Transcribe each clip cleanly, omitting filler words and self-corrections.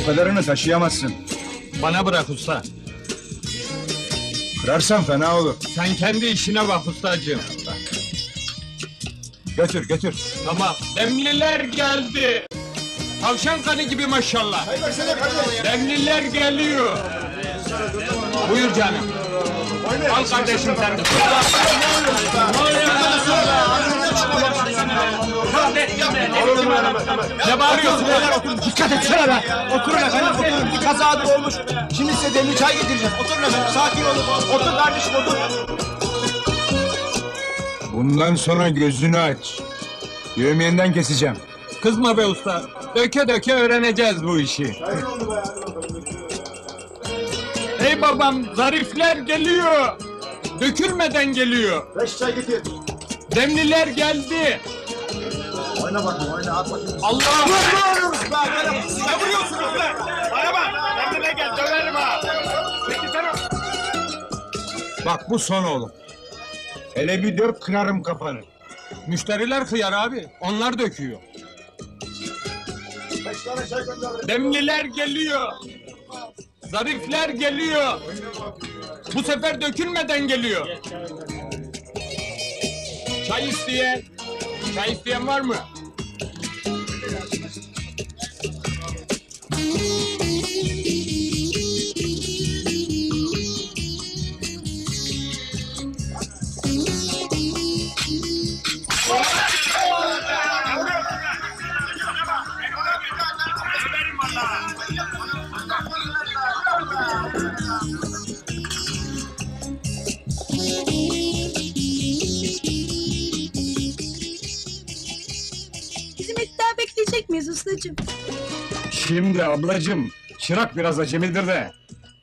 O kadarını taşıyamazsın. Bana bırak usta. Kırarsan fena olur. Sen kendi işine bak ustacığım. Götür götür. Tamam. Demliler geldi. Tavşan kanı gibi maşallah. Demliler geliyor. Buyur canım. Al kardeşim sen de. Ne bağırıyorsun? Dikkat etsene be! Oturun efendim, oturun. Bir kazadır olmuş. Şimdi size demli çay getireceğim. Oturun efendim, sakin olun. Otur kardeşim, otur. Bundan sonra gözünü aç. Yövmiyenden keseceğim. Kızma be usta. Döke döke öğreneceğiz bu işi. Ey babam, zarifler geliyor. Dökülmeden geliyor. 5 çay getir. Demliler geldi. Oyna bakayım, oyna. At bakayım. Allah! Vuruyoruz be! Ne vuruyorsunuz be? Bana bak! Kendine gel, döverim ha! Peki sen o... Bak bu son oğlum. Hele bir dök kırarım kafanı. Müşteriler hıyar abi, onlar döküyor. 5 tane çay gönder. Demliler geliyor. Zarifler geliyor. Bu sefer dökülmeden geliyor. Çay isteyen? Çay isteyen var mı? Bizim et daha bekleyecek miyiz ustacığım? Şimdi ablacığım, çırak biraz acemidir de.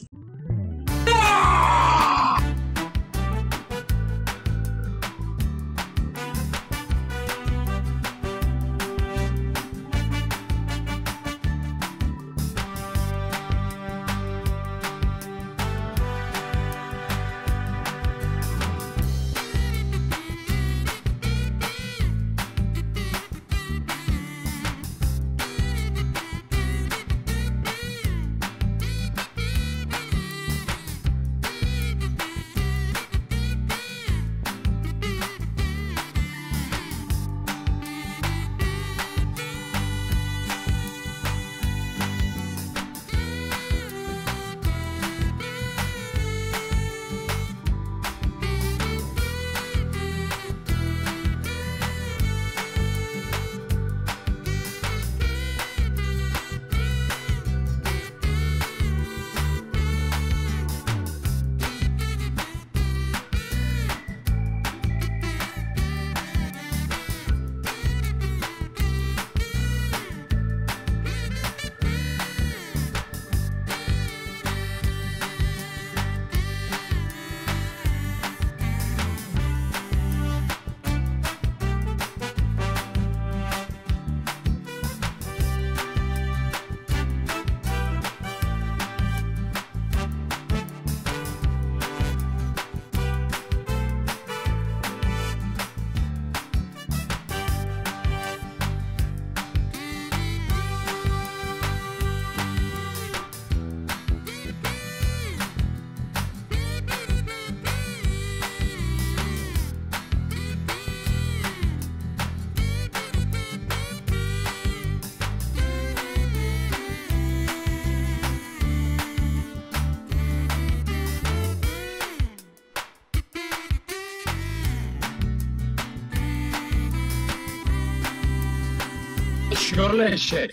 Şörlü eşek.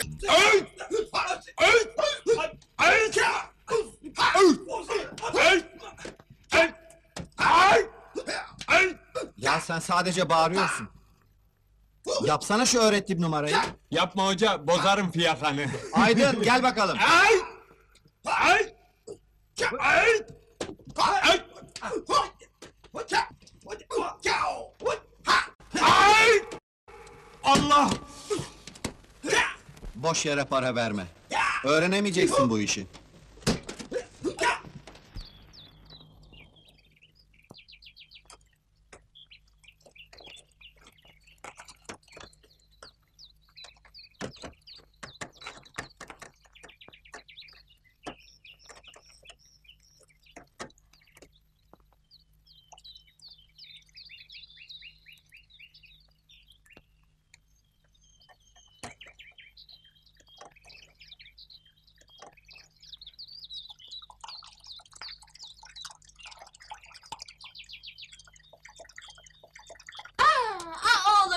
Ya sen sadece bağırıyorsun. Yapsana şu öğrettiğim numarayı. Yapma hoca, bozarım fiyakanı. Aydın gel bakalım. Allah! Boş yere para verme. Öğrenemeyeceksin bu işi.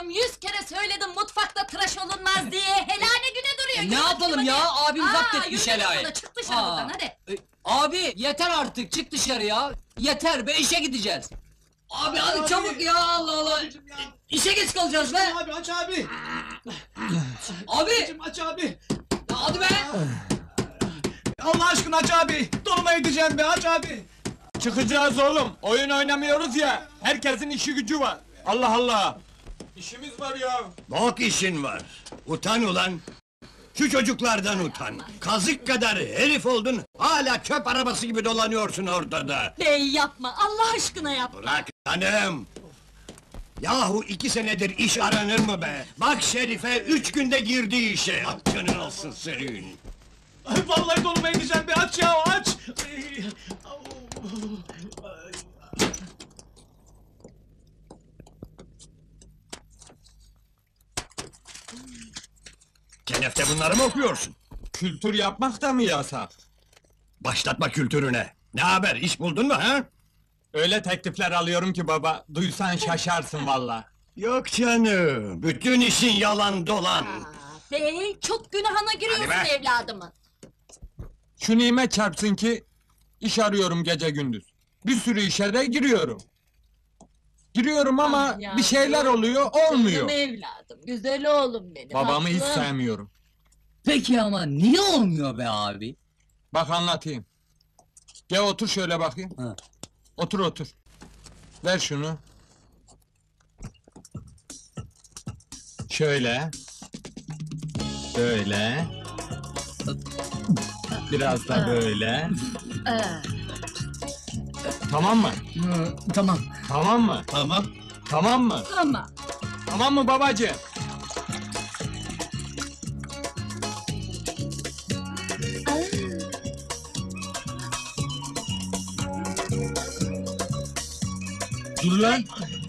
oğlum 100 kere söyledim mutfakta tıraş olunmaz diye. Helane güne duruyor. Ne yürü yapalım hadi. ya? Abim zapt etmiş yürü helayı. da çık dışarı Aa. buradan hadi. Abi yeter artık, çık dışarı ya. Yeter be, işe gideceğiz. Abi hadi çabuk ya, Allah Allah. İşe geç kalacağız be. Abi aç abi. Abi, Aç abi. hadi be. Allah aşkına aç abi. Dolma edeceğim be aç abi. Çıkacağız oğlum. Oyun oynamıyoruz ya. Herkesin işi gücü var. Allah Allah. İşimiz var ya. Bok işin var. Utan ulan. Şu çocuklardan utan. Kazık kadar herif oldun. Hala çöp arabası gibi dolanıyorsun ortada. Bey yapma Allah aşkına yapma. Bırak hanım. Yahu 2 senedir iş aranır mı be? Bak Şerife 3 günde girdi işe. Hakkının olsun senin. Ay, vallahi dolma edeceğim be aç ya aç. Kenefte bunları mı okuyorsun? Kültür yapmak da mı yasak? Başlatma kültürüne. Ne haber, iş buldun mu ha? Öyle teklifler alıyorum ki baba, duysan şaşarsın valla. Yok canım, bütün işin yalan dolan. Bey çok günahına giriyorsun Hadi be. evladımın. Şu nimet çarpsın ki, iş arıyorum gece gündüz. Bir sürü işe de giriyorum. Giriyorum ama Ah bir şeyler oluyor, olmuyor. Canım evladım, güzel oğlum benim. Babamı hiç tatlım. sevmiyorum. Peki ama niye olmuyor be abi? Bak anlatayım. Gel otur şöyle bakayım. Ha. Otur otur. Ver şunu. Şöyle. Böyle. Biraz da böyle. Tamam mı? Tamam. Tamam mı? Tamam. Tamam mı? Ama Tamam mı babacığım? Dur lan.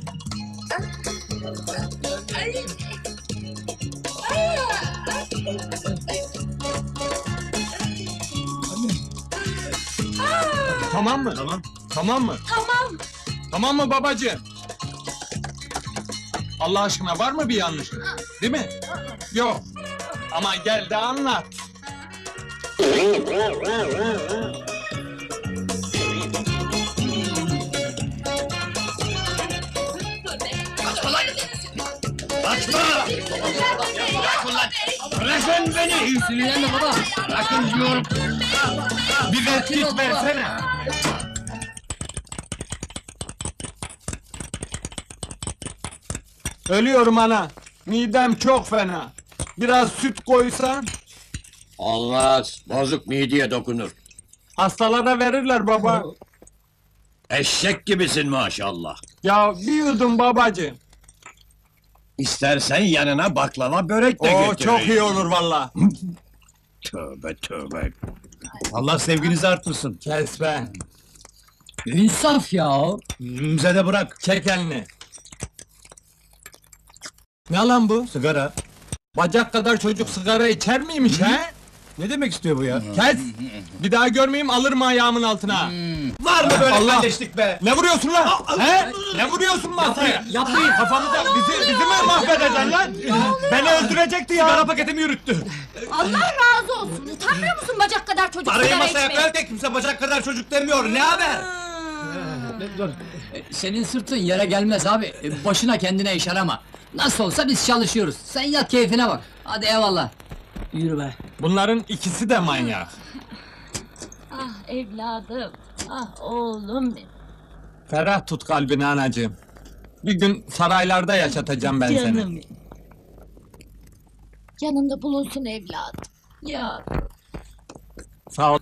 Tamam mı? Tamam. Tamam mı? tamam. Tamam mı babacığım? Allah aşkına var mı bir yanlışlık? Değil mi? Yok. Ama gel de anlat. Açma! Bırakın beni! Sinirlenme baba. Bırakın diyorum! Bir vertik versene. Ölüyorum ana. Midem çok fena. Biraz süt koysan. Olmaz! Bozuk mideye dokunur. Hastalara verirler baba. Eşek gibisin maşallah. Ya bir yudum babacığım. İstersen yanına baklava börek de Oo getireyim. çok iyi olur valla. Tövbe tövbe. Allah sevginizi arttırsın. Kes be. İnsaf ya. Bize de bırak. Çek elini. Ne lan bu? Sigara. Bacak kadar çocuk sigara içer miymiş he? Ne demek istiyor bu ya? Kes! Bir daha görmeyeyim alırım ayağımın altına. Var mı böyle Allah! kardeşlik be? Ne vuruyorsun lan? He? Ne vuruyorsun masaya? Yapmayın. Kafamıza bizi mi mahvedeceksin lan? Beni öldürecekti ya. Sigara paketimi yürüttü. Allah razı olsun. Utanmıyor musun bacak kadar çocuk Parayı sigara masaya içmeye? koyarken kimse bacak kadar çocuk demiyor. Ne haber? Senin sırtın yere gelmez abi. Başına kendine iş arama. Nasıl olsa biz çalışıyoruz. Sen yat keyfine bak. Hadi eyvallah. Yürü be. Bunların ikisi de manyak. Ah evladım. Ah oğlum benim. Ferah tut kalbini anacığım. Bir gün saraylarda yaşatacağım ben seni. Canım benim. Yanında bulunsun evladım. Ya Sağ ol.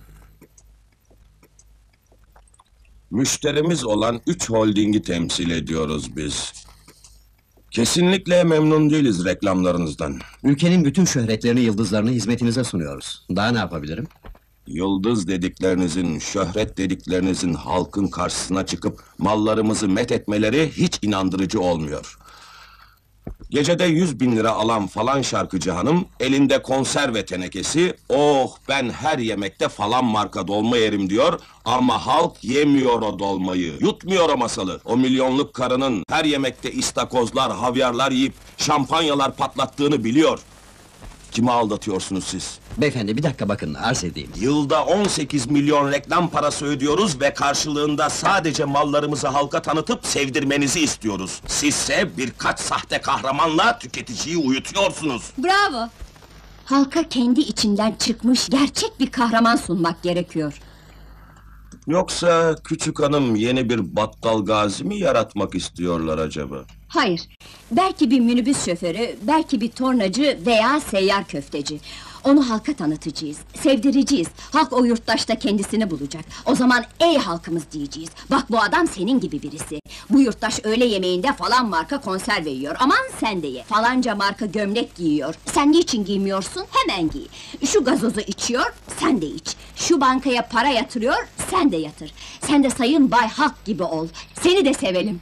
Müşterimiz olan 3 holdingi temsil ediyoruz biz. Kesinlikle memnun değiliz reklamlarınızdan. Ülkenin bütün şöhretlerini, yıldızlarını hizmetinize sunuyoruz. Daha ne yapabilirim? Yıldız dediklerinizin, şöhret dediklerinizin halkın karşısına çıkıp mallarımızı met etmeleri hiç inandırıcı olmuyor. Gecede 100.000 lira alan falan şarkıcı hanım, elinde konserve tenekesi, oh ben her yemekte falan marka dolma yerim diyor, ama halk yemiyor o dolmayı, yutmuyor o masalı. O milyonluk karının her yemekte istakozlar, havyarlar yiyip şampanyalar patlattığını biliyor. Kimi aldatıyorsunuz siz? Beyefendi bir dakika bakın, arz edeyim. Yılda 18 milyon reklam parası ödüyoruz ve karşılığında sadece mallarımızı halka tanıtıp sevdirmenizi istiyoruz. Sizse birkaç sahte kahramanla tüketiciyi uyutuyorsunuz. Bravo. Halka kendi içinden çıkmış gerçek bir kahraman sunmak gerekiyor. Yoksa küçük hanım yeni bir Battal Gazi mi yaratmak istiyorlar acaba? Hayır. Belki bir minibüs şoförü, belki bir tornacı veya seyyar köfteci. Onu halka tanıtacağız, sevdireceğiz. Halk o yurttaşta kendisini bulacak. O zaman ey halkımız diyeceğiz. Bak bu adam senin gibi birisi. Bu yurttaş öğle yemeğinde falan marka konserve yiyor. Aman sen de ye. Falanca marka gömlek giyiyor. Sen niçin giymiyorsun? Hemen giy. Şu gazozu içiyor, sen de iç. Şu bankaya para yatırıyor, sen de yatır. Sen de sayın Bay Halk gibi ol. Seni de sevelim.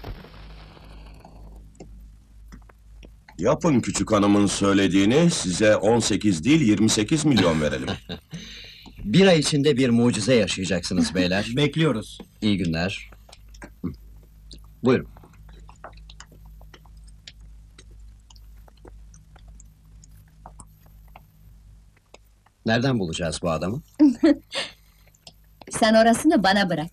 Yapın küçük hanımın söylediğini, size 18 değil 28 milyon verelim. Bir ay içinde bir mucize yaşayacaksınız beyler. Bekliyoruz. İyi günler. Buyurun. Nereden bulacağız bu adamı? Sen orasını bana bırak.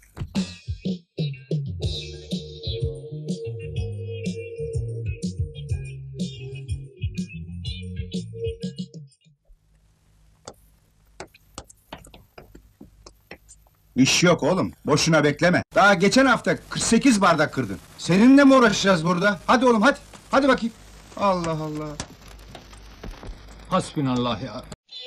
İş yok oğlum, boşuna bekleme. Daha geçen hafta 48 bardak kırdın. Seninle mi uğraşacağız burada? Hadi oğlum hadi, hadi bakayım. Allah Allah. Hasbinallah ya.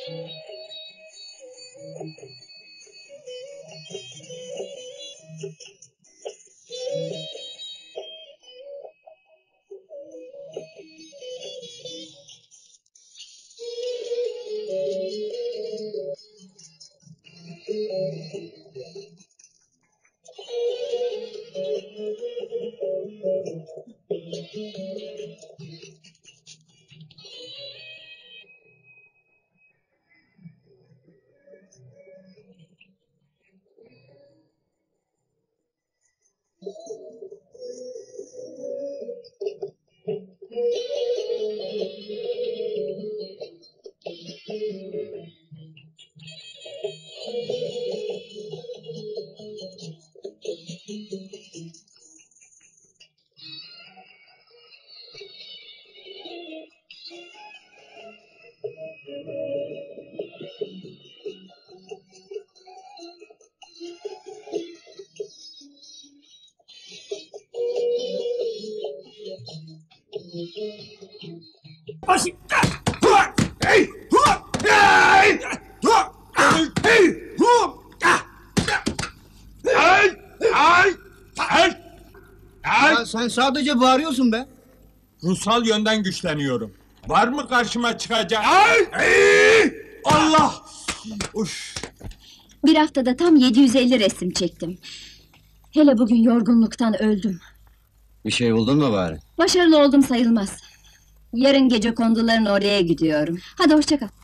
Ya sen sadece bağırıyorsun be. Ruhsal yönden güçleniyorum. Var mı karşıma çıkacak? Allah! Uf! Bir haftada tam 750 resim çektim. Hele bugün yorgunluktan öldüm. Bir şey buldun mu bari? Başarılı oldum sayılmaz. Yarın gece konduların oraya gidiyorum. Hadi hoşça kal.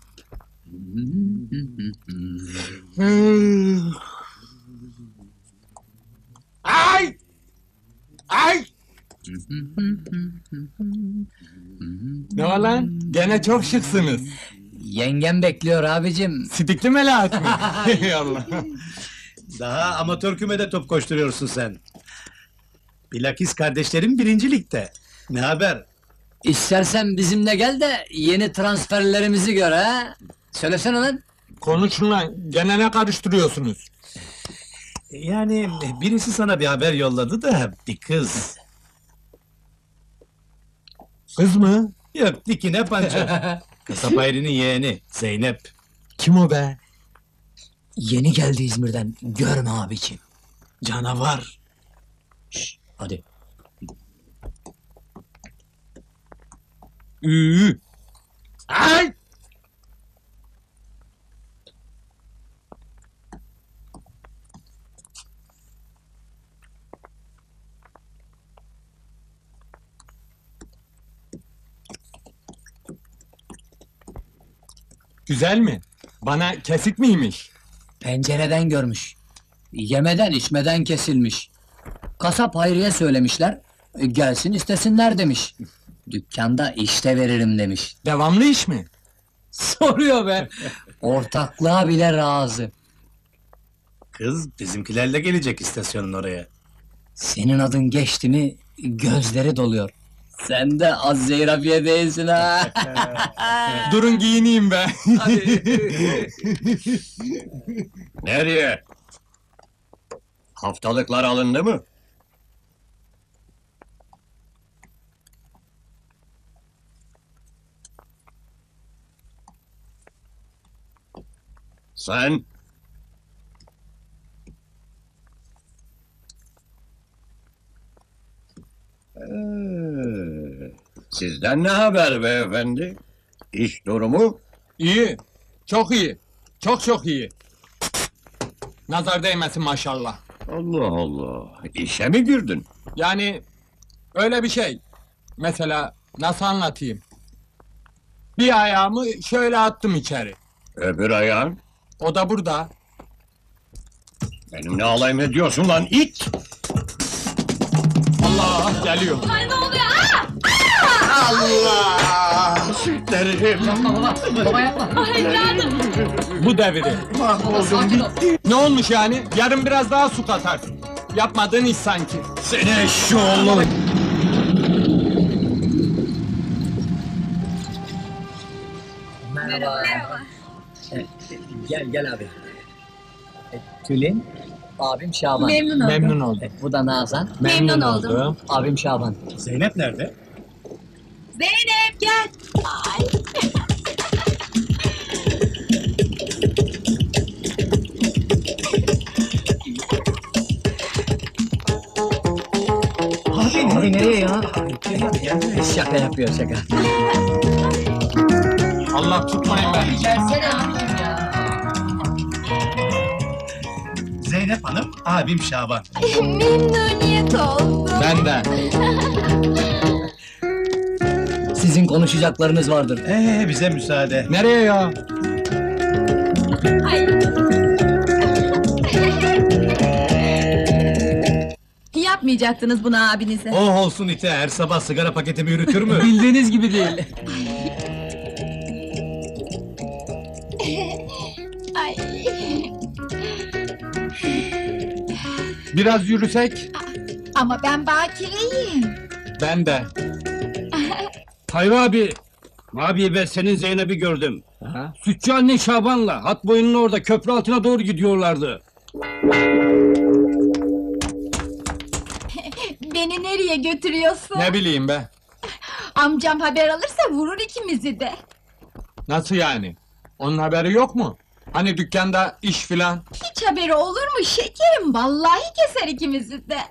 Ay! Ay! Ne var lan? Gene çok şıksınız. Yengem bekliyor abicim. Sidikli Melahat mi? Ey Allah! Daha amatör kümede top koşturuyorsun sen. Bilakis kardeşlerim birinci ligde. Ne haber? İstersen bizimle gel de yeni transferlerimizi gör ha. Söylesene lan. Konuşun lan, gene ne karıştırıyorsunuz? Yani birisi sana bir haber yolladı da bir kız. Kız mı? Yok dikine pança. Kasap Hayri'nin yeğeni Zeynep. Kim o be? Yeni geldi İzmir'den. Görme abicim. Canavar. Hadi. Ay! Güzel mi? Bana kesik miymiş? Pencereden görmüş. Yemeden içmeden kesilmiş. Kasap Hayri'ye söylemişler. Gelsin istesinler demiş. Dükkanda işte veririm demiş. Devamlı iş mi? Soruyor be! Ortaklığa bile razı. Kız bizimkilerle gelecek istasyonun oraya. Senin adın geçti mi gözleri doluyor. Sen de az zeyrafiye değilsin ha. Durun giyineyim be. Nereye? Haftalıklar alındı mı? Sen? Sizden ne haber beyefendi? İş durumu? İyi. Çok iyi. Çok iyi. Nazar değmesin maşallah. Allah Allah. İşe mi girdin? Yani öyle bir şey. Mesela nasıl anlatayım? Bir ayağımı şöyle attım içeri. Öbür ayağın? O da burada. Benimle alay mı ediyorsun lan it? Allah geliyor. Ay ne oluyor? Allah! Sütlerim! Baba yapma. Ay evladım. Bu devri. Sakin ol. Ne olmuş yani? Yarın biraz daha su katarsın. Yapmadığın iş sanki. Seni eşşoğlu! Merhaba. Gel abi. Tülin, abim Şaban. Memnun oldum. Memnun oldum. Bu da Nazan, Memnun oldum. abim Şaban. Zeynep nerede? Zeynep gel. Ay. Abi nereye ya? Şaka yapıyor şaka. Allah tutmayın beni. Gelsene abicim ya. Zeynep Hanım, abim Şaban. Memnuniyet oldum. Ben de. Sizin konuşacaklarınız vardır. Bize müsaade. Nereye ya? Yapmayacaktınız bunu abinize. Oh olsun ite, her sabah sigara paketimi yürütür mü? Bildiğiniz gibi değil. Ay. Biraz yürüsek? Ama ben bakireyim. Ben de. Hayri abi ben senin Zeynep'i gördüm. Sütçü anne Şaban'la hat boyunun orada köprü altına doğru gidiyorlardı. Beni nereye götürüyorsun? Ne bileyim be. Amcam haber alırsa vurur ikimizi de. Nasıl yani? Onun haberi yok mu? Hani dükkanda iş filan? Hiç haberi olur mu şekerim? Vallahi keser ikimizi de.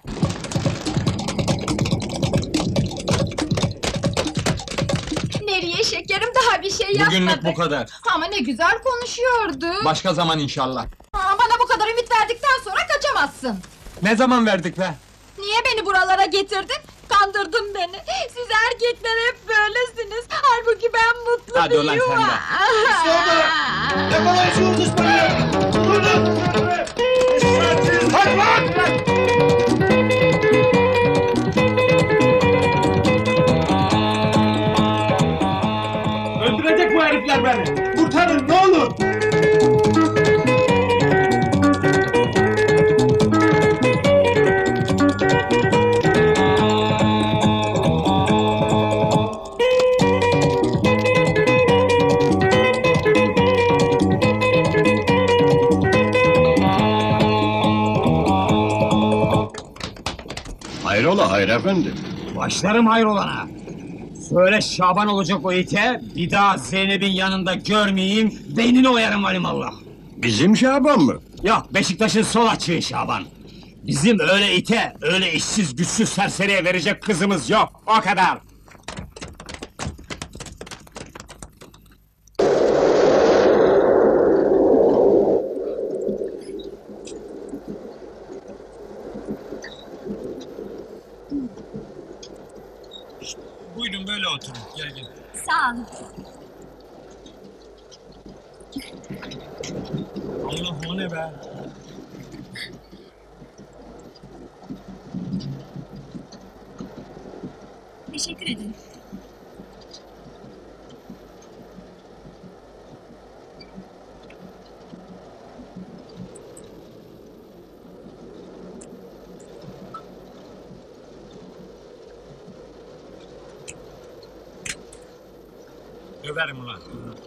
Nereye şekerim, daha bir şey yapmadık. Bugünlük bu kadar. Ama ne güzel konuşuyordu. Başka zaman inşallah. Bana bu kadar ümit verdikten sonra kaçamazsın. Ne zaman verdik be? Niye beni buralara getirdin? Kandırdın beni. Siz erkekler hep böylesiniz. Halbuki ben mutlu Hadi bir ulan yuva. sen de. Ne konuşuyorsunuz bana? Durun! Hadi lan! Öldürecek bu herifler beni! Kurtarın ne olur! Hayrola Hayri efendi? Başlarım hayrolana. Söyle Şaban olacak o ite, bir daha Zeynep'in yanında görmeyeyim, beynini oyarım valimallah. Bizim Şaban mı? Yok, Beşiktaş'ın sol açığı Şaban. Bizim öyle ite, öyle işsiz güçsüz serseriye verecek kızımız yok, o kadar. Buyurun böyle oturun. Gel gel. Sağ olun. Allah o ne be? Teşekkür ederim. Döverim ulan.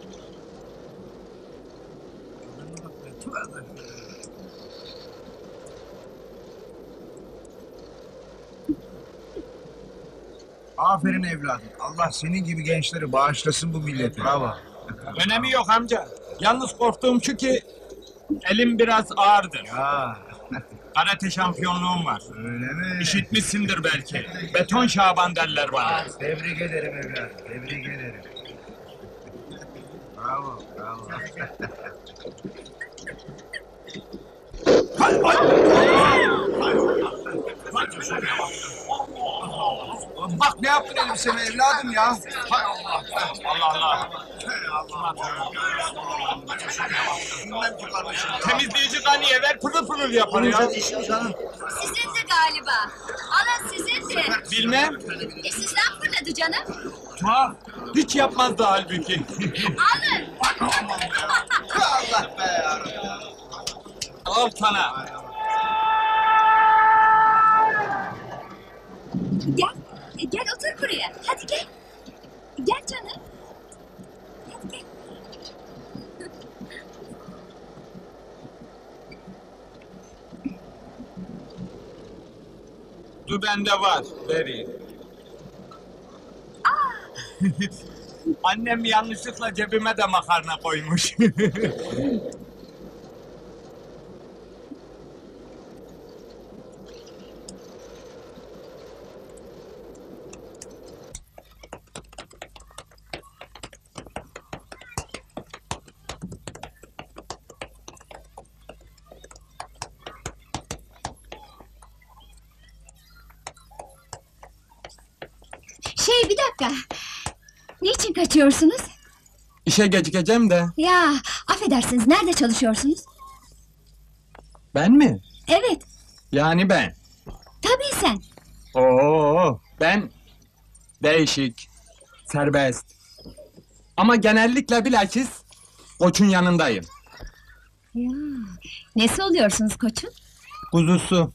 Aferin evladım. Allah senin gibi gençleri bağışlasın bu millete. Bravo. Önemi yok amca. Yalnız korktuğum şu ki elim biraz ağırdır. Ya Karate şampiyonluğum var. öyle mi? İşitmişsindir belki. Beton Şaban derler bana. Tebrik ederim evladım. Tebrik ederim. Bravo, bravo. Bak ne yaptın elbiseme evladım ya. Hay Allah. Allah Allah. Bilmem ki kardeşim ya. Temizleyici kaniye ver pırıl pırıl yapar ya. Sen işin canım. Sizindi galiba. Alın sizindi. Bilmem. Sizden fırladı canım. Ha, hiç yapmazdı halbuki. Alın. Allah be ya. Al sana. Gel otur buraya. Hadi gel. Gel canım. Hadi gel. Du bende var. Vereyim. Annem yanlışlıkla cebime de makarna koymuş. Bir dakika. Niçin kaçıyorsunuz? İşe gecikeceğim de. Ya, affedersiniz, nerede çalışıyorsunuz? Ben mi? Evet, Yani ben. tabii sen. Oo, ben değişik, serbest. Ama genellikle bilakis koçun yanındayım. Ya, nesi oluyorsunuz koçun? Kuzusu.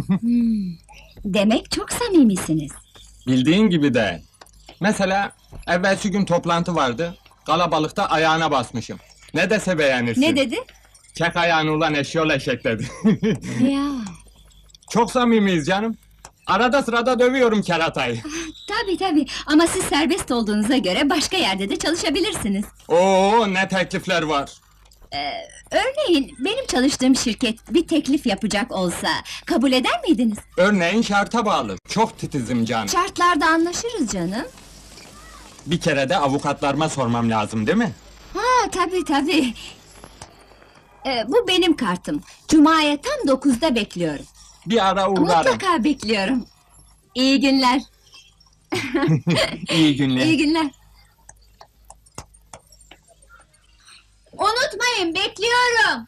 Demek çok samimisiniz. Bildiğin gibi de. Mesela evvelsi gün toplantı vardı. Kalabalıkta ayağına basmışım. Ne dese beğenirsin. Ne dedi? Çek ayağını ulan eşyol eşek dedi. Ya, Çok samimiyiz canım. Arada sırada dövüyorum keratayı. tabii ama siz serbest olduğunuza göre başka yerde de çalışabilirsiniz. Oo, ne teklifler var. Örneğin benim çalıştığım şirket bir teklif yapacak olsa kabul eder miydiniz? Örneğin şarta bağlı. Çok titizim canım. Şartlarda anlaşırız canım. Bir kere de avukatlarıma sormam lazım değil mi? Ha tabii. Bu benim kartım. Cuma'ya tam 9'da bekliyorum. Bir ara uğrarım. Mutlaka bekliyorum. İyi günler. İyi günler. İyi günler. Unutmayın, bekliyorum.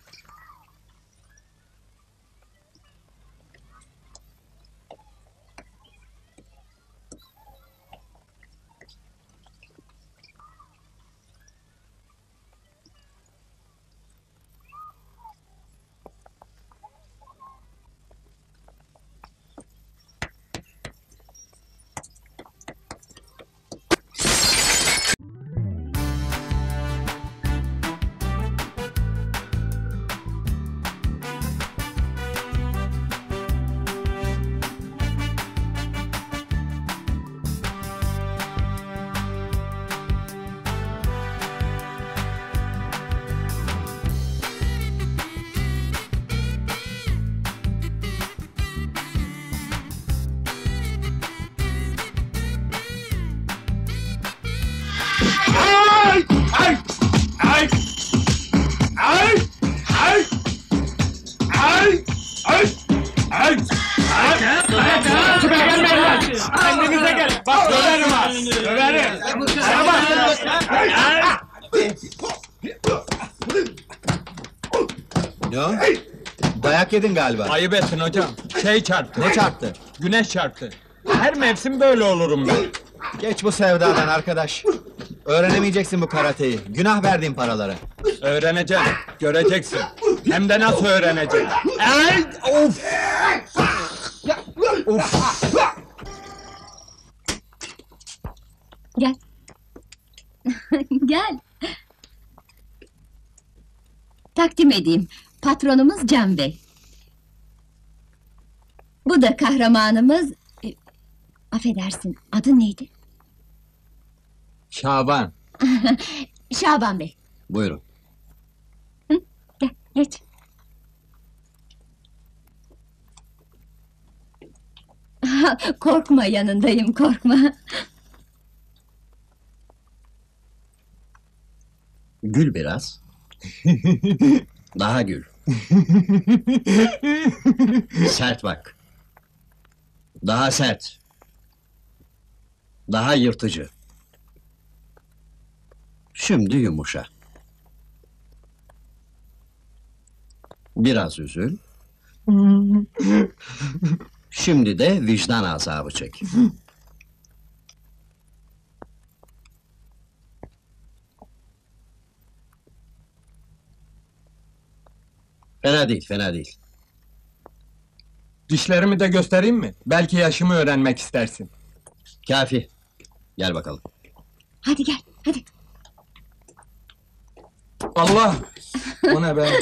Kendinize gelin. Bak döverim ha. Döverim. Ne o? Dayak yedin galiba. Ayıp etsin hocam. Şey çarptı. Ne çarptı? Güneş çarptı. Her mevsim böyle olurum ben. Geç bu sevdadan arkadaş. Öğrenemeyeceksin bu karateyi. Günah verdiğin paraları. Öğreneceğim, göreceksin. Hem de nasıl öğreneceğim. Ay, of! Gel. Gel. Takdim edeyim. Patronumuz Can Bey. Bu da kahramanımız... affedersin, adı neydi? Şaban. Şaban Bey. Buyurun. Gel, geç. Korkma, yanındayım, korkma. Gül biraz. Daha gül. Sert bak. Daha sert. Daha yırtıcı. Şimdi yumuşa. Biraz üzül. Şimdi de vicdan azabı çek. Fena değil, fena değil. Dişlerimi de göstereyim mi? Belki yaşımı öğrenmek istersin. Kafi. Gel bakalım. Hadi gel, hadi. Allah! O ne be?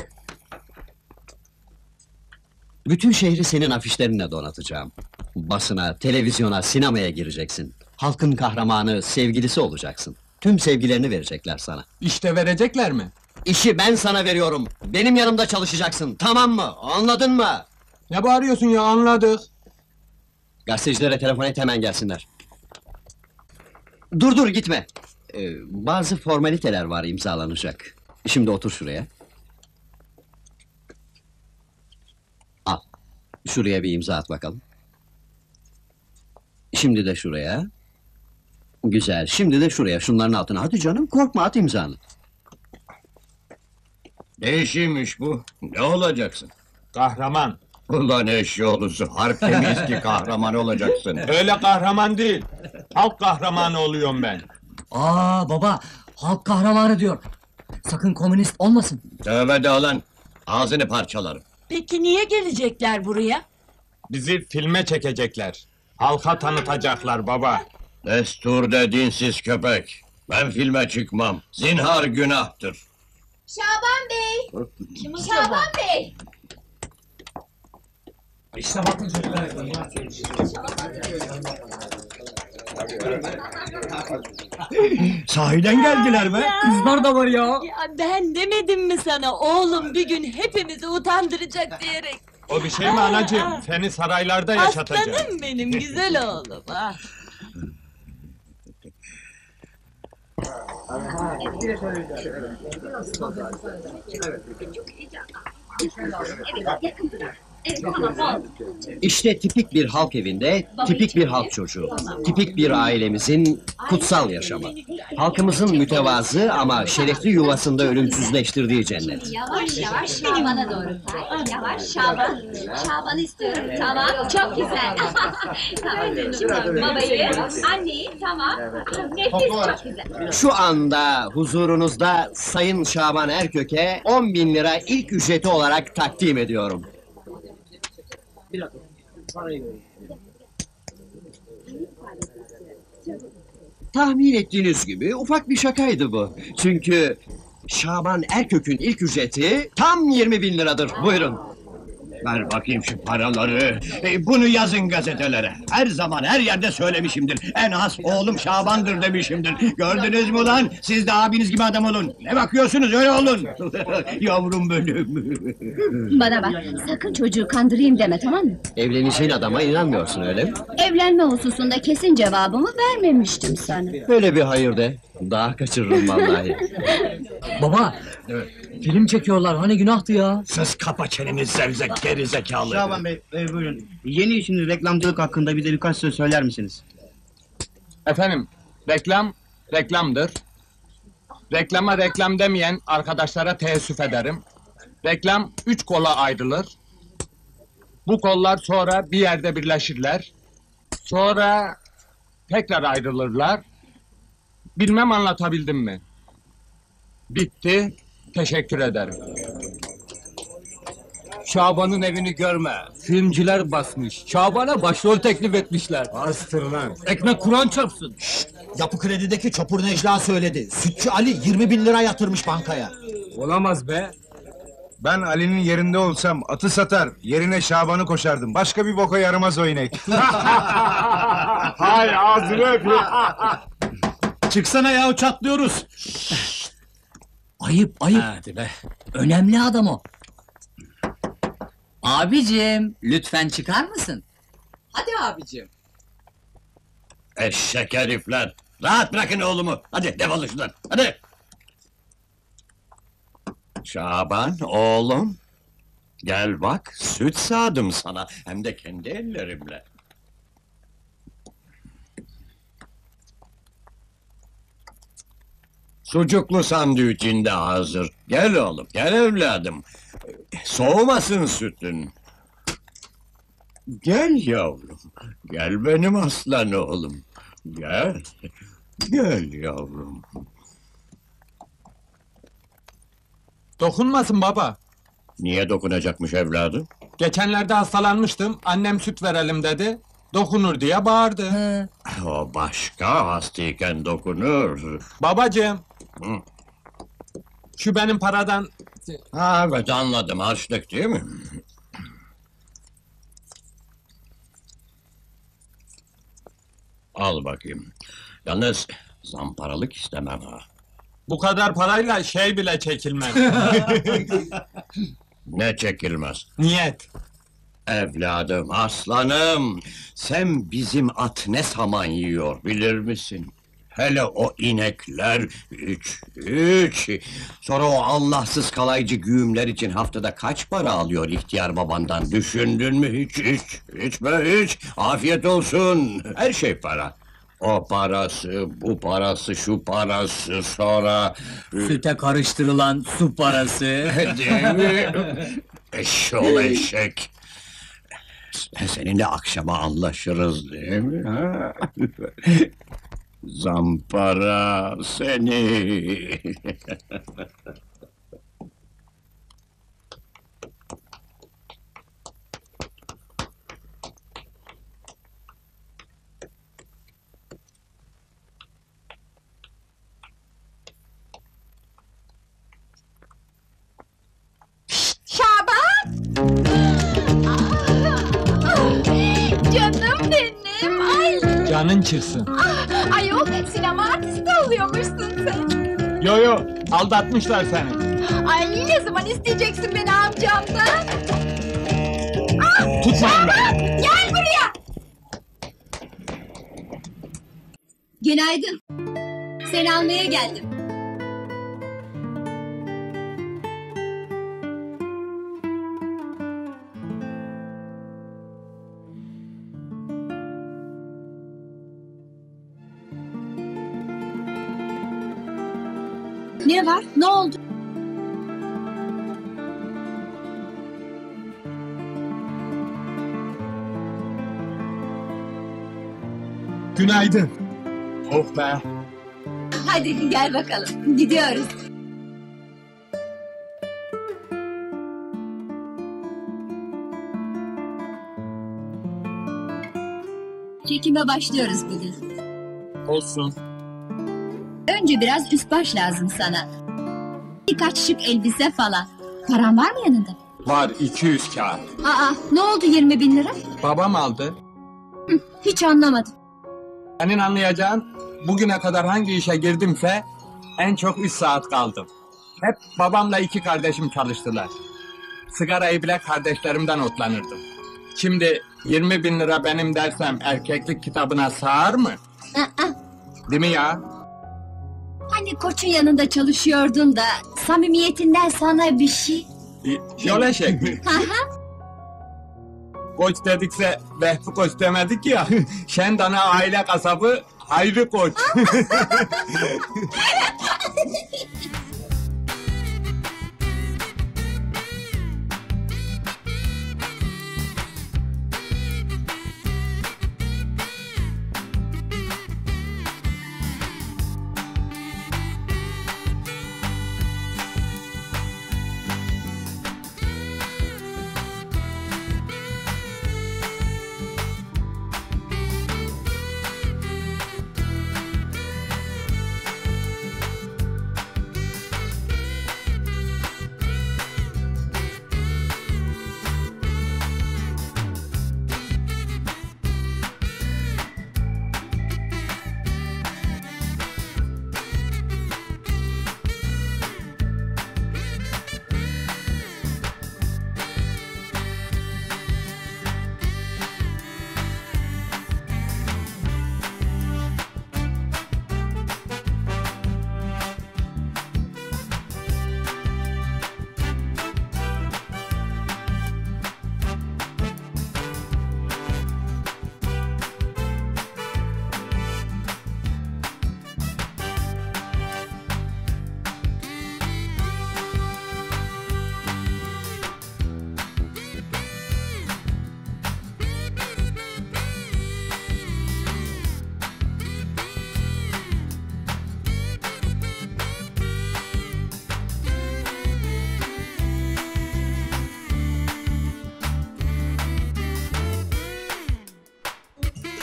Bütün şehri senin afişlerinle donatacağım. Basına, televizyona, sinemaya gireceksin. Halkın kahramanı, sevgilisi olacaksın. Tüm sevgilerini verecekler sana. İşte verecekler mi? İşi ben sana veriyorum. Benim yanımda çalışacaksın. Tamam mı? Anladın mı? Ne bağırıyorsun ya, anladık. Gazetecilere telefon et, hemen gelsinler. Dur gitme. Bazı formaliteler var, imzalanacak. Şimdi otur şuraya. Al. Şuraya bir imza at bakalım. Şimdi de şuraya. Güzel. Şimdi de şuraya, şunların altına. Hadi canım, korkma, at imzanı. Ne işiymiş bu? Ne olacaksın? Kahraman. Ulan eşyoğlusu, harp temiz ki kahraman olacaksın. Öyle kahraman değil. Halk kahramanı oluyorum ben. Aa baba, halk kahramanı diyor. Sakın komünist olmasın. Tövbe de lan, ağzını parçalarım. Peki niye gelecekler buraya? Bizi filme çekecekler. Halka tanıtacaklar baba. Destur de dinsiz köpek. Ben filme çıkmam. Zinhar günahtır. Şaban Bey! Şaban Bey! Sahiden geldiler be. Kızlar da var ya. Ya ben demedim mi sana oğlum bir gün hepimizi utandıracak diyerek. O bir şey mi anacığım? Seni saraylarda yaşatacağım. Aslanım benim güzel oğlum. Ah. İşte tipik bir halk evinde, tipik bir halk çocuğu. Tipik bir ailemizin kutsal yaşamı. Halkımızın mütevazı ama şerefli yuvasında ölümsüzleştirdiği cennet. Yavaş yavaş Şaban'a doğru kay. Yavaş Şaban. Şaban'ı istiyorum. Tamam, çok güzel. Tamam. Şimdi babayı, anneyi, tamam. Nefis, çok güzel. Şu anda huzurunuzda Sayın Şaban Erkök'e 10.000 lira ilk ücreti olarak takdim ediyorum. Tahmin ettiğiniz gibi ufak bir şakaydı bu. Çünkü Şaban Erkök'ün ilk ücreti tam 20.000 liradır. Buyurun. Ver bakayım şu paraları. Bunu yazın gazetelere. Her zaman her yerde söylemişimdir. En az oğlum Şaban'dır demişimdir. Gördünüz mü lan? Siz de abiniz gibi adam olun. Ne bakıyorsunuz, öyle olun. Yavrum benim. Bana bak, sakın çocuğu kandırayım deme, tamam mı? Evleneceğin adama inanmıyorsun öyle mi? Evlenme hususunda kesin cevabımı vermemiştim sana. Böyle bir hayır de. Daha kaçırırım vallahi. Baba, film çekiyorlar hani günahtı ya. Sus, kapa çeneni zevzek geri zekalı. Şaban Bey, buyurun. Yeni işiniz reklamcılık hakkında bize birkaç söz söyler misiniz? Efendim, reklam, reklamdır. Reklama reklam demeyen arkadaşlara teessüf ederim. Reklam 3 kola ayrılır. Bu kollar sonra bir yerde birleşirler. Sonra tekrar ayrılırlar. Bilmem anlatabildim mi? Bitti. Teşekkür ederim. Şaban'ın evini görme. Filmciler basmış. Şaban'a başrol teklif etmişler. Bastır lan. Ekmek Kur'an çarpsın. Yapı Kredi'deki Çopur Necla söyledi. Sütçü Ali 20.000 lira yatırmış bankaya. Olamaz be. Ben Ali'nin yerinde olsam atı satar, yerine Şaban'ı koşardım. Başka bir boka yaramaz o inek. Hay ağzını öpeyim. Çıksana ya, çatlıyoruz. Ayıp ayıp. Hadi be. Önemli adam o. Abicim lütfen çıkar mısın? Hadi abicim. Eşek herifler! Rahat bırakın oğlumu! Hadi defolun şuradan, hadi! Şaban, oğlum! Gel bak, süt sağdım sana, hem de kendi ellerimle. Sucuklu sandviçin de hazır. Gel oğlum, gel evladım. Soğumasın sütün. Gel yavrum, gel benim aslan oğlum. Gel, gel yavrum. Dokunmasın baba. Niye dokunacakmış evladım? Geçenlerde hastalanmıştım. Annem süt verelim dedi. Dokunur diye bağırdı. O başka, hastayken dokunur. Babacığım. Hı. Şu benim paradan... Ha, evet anladım, harçlık değil mi? Al bakayım. Yalnız zamparalık istemem ha. Bu kadar parayla şey bile çekilmez. Ne çekilmez? Niyet. Evladım, aslanım! Sen bizim at ne saman yiyor bilir misin? Hele o inekler, üç! Sonra o Allahsız kalaycı güğümler için haftada kaç para alıyor ihtiyar babandan, düşündün mü hiç? Hiç! Afiyet olsun! Her şey para! O parası, bu parası, şu parası, sonra... Süte karıştırılan su parası. Değil mi? Eşşoğlu eşek! Seninle akşama anlaşırız değil mi? Ha? Zampara seni! Şaban! Canım benim, ay! Canın çıksın. Ayol, sinema artisti oluyormuşsun sen. Yo, aldatmışlar seni. Ay, ne zaman isteyeceksin beni amcamdan? Tutmayın beni. Şaban, gel buraya! Günaydın. Seni almaya geldim. Ne var? Ne oldu? Günaydın. Oh be. Hadi gel bakalım. Gidiyoruz. Çekime başlıyoruz bugün. Olsun. Önce biraz üst baş lazım sana. Birkaç şık elbise falan. Paran var mı yanında? Var 200 kağıt. Aa, ne oldu 20.000 lira? Babam aldı. Hiç anlamadım. Senin anlayacağın, bugüne kadar hangi işe girdimse en çok 3 saat kaldım. Hep babamla 2 kardeşim çalıştılar. Sigarayı bile kardeşlerimden otlanırdım. Şimdi 20.000 lira benim dersem erkeklik kitabına sığar mı? Aa, Değil mi ya? hani koçun yanında çalışıyordun da samimiyetinden sana bir şey. Yol eşek mi? Koç dedikse Vehbi Koç demedik ya. Şendana aile kasabı Hayri Koç.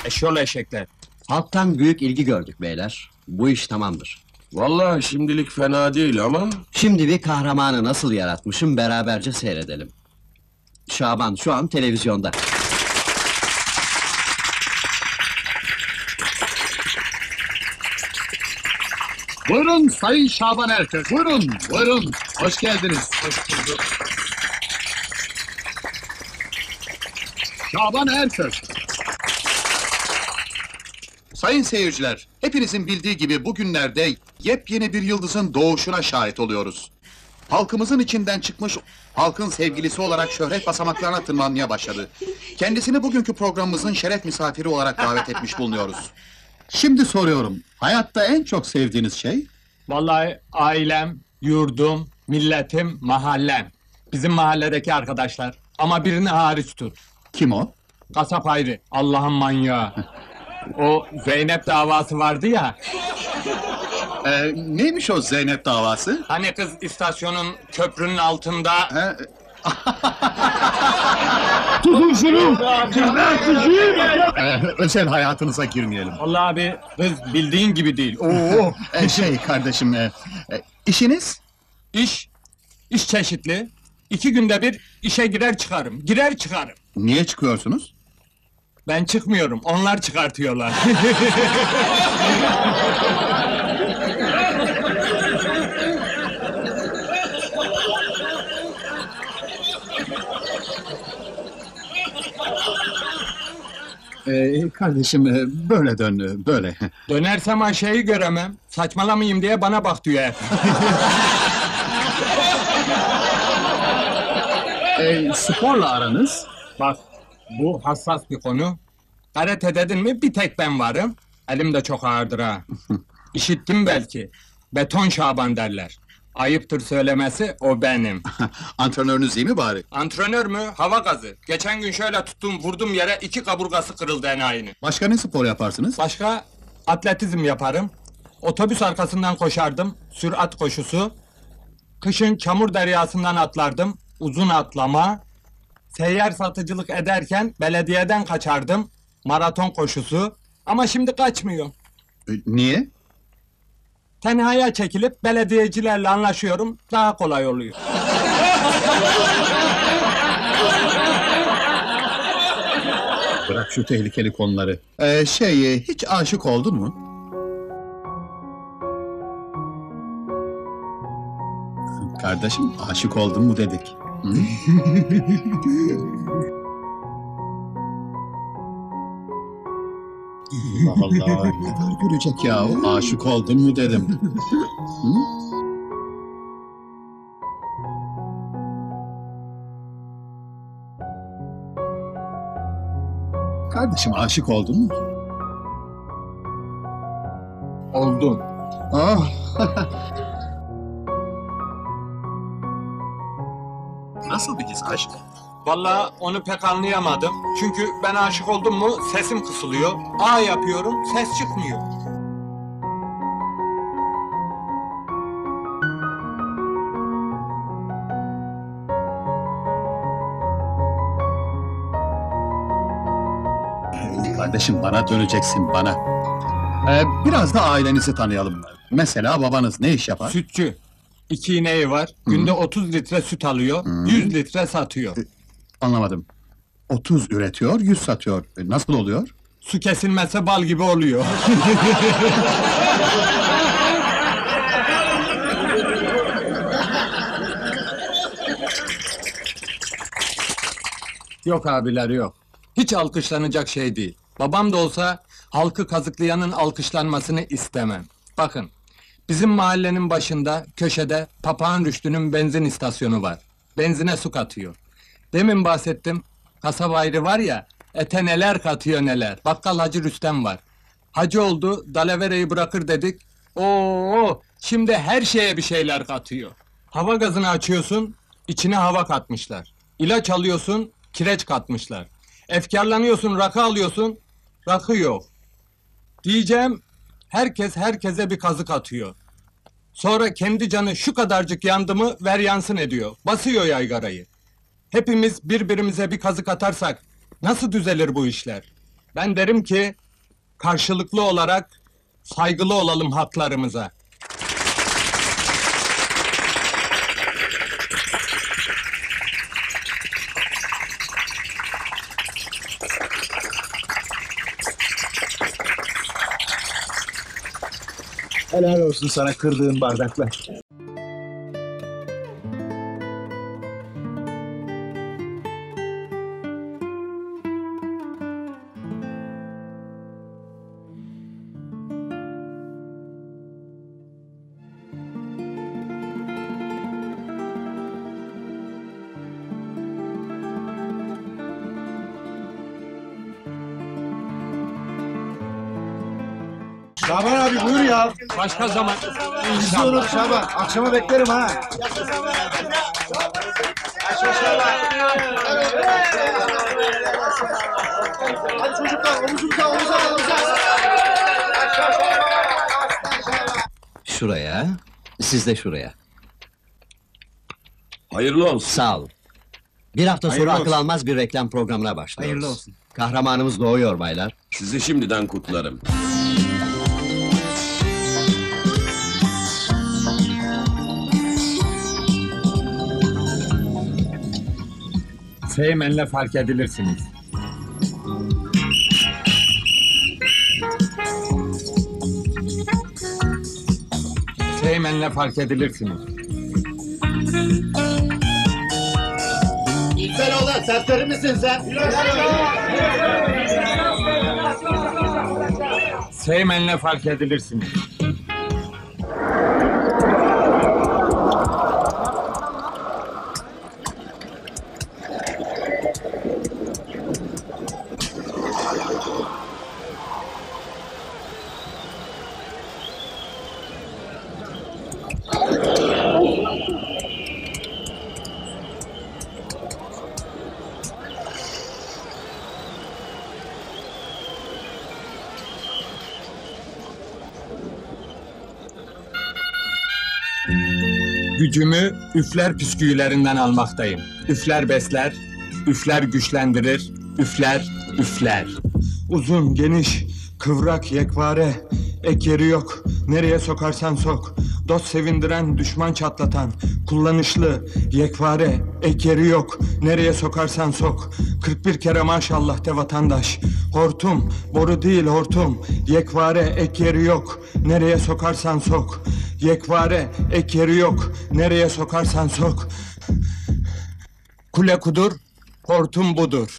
Eşyol eşekler. Halktan büyük ilgi gördük beyler. Bu iş tamamdır. Vallahi şimdilik fena değil ama... Şimdi bir kahramanı nasıl yaratmışım beraberce seyredelim. Şaban şu an televizyonda. Buyurun Sayın Şaban Erkök, buyurun, buyurun. Hoş geldiniz. Hoş bulduk. Şaban Erkök. Sayın seyirciler, hepinizin bildiği gibi bugünlerde yepyeni bir yıldızın doğuşuna şahit oluyoruz. Halkımızın içinden çıkmış, halkın sevgilisi olarak şöhret basamaklarına tırmanmaya başladı. Kendisini bugünkü programımızın şeref misafiri olarak davet etmiş bulunuyoruz. Şimdi soruyorum, hayatta en çok sevdiğiniz şey? Vallahi ailem, yurdum, milletim, mahallem. Bizim mahalledeki arkadaşlar. Ama birini hariç tut. Kim o? Kasap ayrı, Allah'ın manyağı. O Zeynep davası vardı ya. Neymiş o Zeynep davası? Hani kız istasyonun köprünün altında... Tutun şunu! Özel hayatınıza girmeyelim. Vallahi abi, kız bildiğin gibi değil. Oo. Kardeşim, işiniz? İş çeşitli. 2 günde bir işe girer çıkarım. Girer çıkarım. Niye çıkıyorsunuz? Ben çıkmıyorum, onlar çıkartıyorlar. Kardeşim, böyle dön, böyle. Dönersem Ayşe'yi göremem. Saçmalamayayım diye bana bak diyor hep. Sporla aranız? Bak, bu hassas bir konu. Karate dedin mi bir tek ben varım. Elim de çok ağırdır ha. İşittim belki. Beton Şaban derler. Ayıptır söylemesi, o benim. Antrenörünüz iyi mi bari? Antrenör mü? Hava gazı. Geçen gün şöyle tuttum, vurdum yere 2 kaburgası kırıldı enayinin. Başka ne spor yaparsınız? Başka atletizm yaparım. Otobüs arkasından koşardım, sürat koşusu. Kışın çamur deryasından atlardım, uzun atlama. Seyyar satıcılık ederken belediyeden kaçardım, maraton koşusu. Ama şimdi kaçmıyor. Niye? Tenhaya çekilip belediyecilerle anlaşıyorum, daha kolay oluyor. Bırak şu tehlikeli konuları. Hiç aşık oldun mu? Kardeşim, aşık oldun mu dedik. Hı? Allah Allah, ne var görecek ya? Aşık oldun mu dedim. Hı? Kardeşim, aşık oldun mu? Oldum. Ah! Nasıl bir his aşk? Vallahi onu pek anlayamadım. Çünkü ben aşık oldum mu sesim kısılıyor. A yapıyorum, ses çıkmıyor. Kardeşim, bana döneceksin, bana. Biraz da ailenizi tanıyalım. Mesela babanız ne iş yapar? Sütçü. 2 ineği var. Günde 30 litre süt alıyor. 100 litre satıyor. Anlamadım. 30 üretiyor, 100 satıyor. Nasıl oluyor? Su kesilmezse bal gibi oluyor. Yok abiler yok. Hiç alkışlanacak şey değil. Babam da olsa halkı kazıklayanın alkışlanmasını istemem. Bakın, bizim mahallenin başında, köşede Papağan Rüştü'nün benzin istasyonu var. Benzine su katıyor. Demin bahsettim, kasap ayrı var ya, ete neler katıyor neler. Bakkal Hacı Rüstem var. Hacı oldu, dalavereyi bırakır dedik. Oo, şimdi her şeye bir şeyler katıyor. Hava gazını açıyorsun, içine hava katmışlar. İlaç alıyorsun, kireç katmışlar. Efkarlanıyorsun, rakı alıyorsun, rakı yok. Diyeceğim, herkes herkese bir kazık atıyor. Sonra kendi canı şu kadarcık yandı mı ver yansın ediyor. Basıyor yaygarayı. Hepimiz birbirimize bir kazık atarsak nasıl düzelir bu işler? Ben derim ki karşılıklı olarak saygılı olalım haklarımıza. Helal olsun sana kırdığın bardaklar. Şaban abi buyur ya. Başka zaman. Bizi unut Şaban. Akşama beklerim ha. Hadi çocuklar omuzumuza omuza. Şuraya, siz de şuraya. Hayırlı olsun. Sağ olun. Bir hafta sonra Hayırlı akıl olsun. almaz bir reklam programına başlıyoruz. Hayırlı olsun. Kahramanımız doğuyor baylar. Sizi şimdiden kutlarım. Seymenle fark edilirsiniz. Seymenle fark edilirsiniz. Sen oğlan serseri misin sen? Seymenle fark edilirsiniz. Gücümü üfler püsküllerinden almaktayım. Üfler besler, üfler güçlendirir, üfler, üfler. Uzun, geniş, kıvrak, yekpare, ek yeri yok, nereye sokarsan sok. Dost sevindiren, düşman çatlatan, kullanışlı, yekpare, ek yeri yok, nereye sokarsan sok. 41 kere maşallah de vatandaş. Hortum, boru değil hortum, yekpare, ek yeri yok, nereye sokarsan sok. Yekpare, ek yeri yok, nereye sokarsan sok. Kule kudur, hortum budur.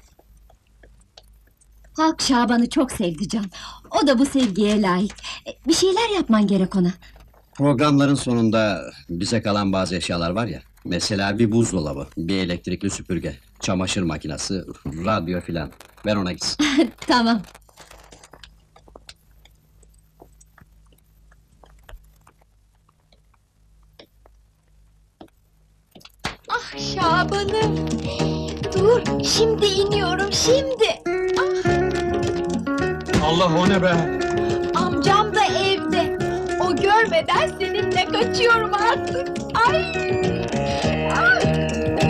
Halk Şaban'ı çok sevdi Can. O da bu sevgiye layık. Bir şeyler yapman gerek ona. Programların sonunda bize kalan bazı eşyalar var ya. Mesela bir buzdolabı, bir elektrikli süpürge, çamaşır makinesi, radyo filan. Ver ona gitsin. Tamam. Ah Şaban'ım. Dur, şimdi iniyorum, şimdi. Allah o ne be? Amcam da evde. O görmeden seninle kaçıyorum artık. Ay! Ay!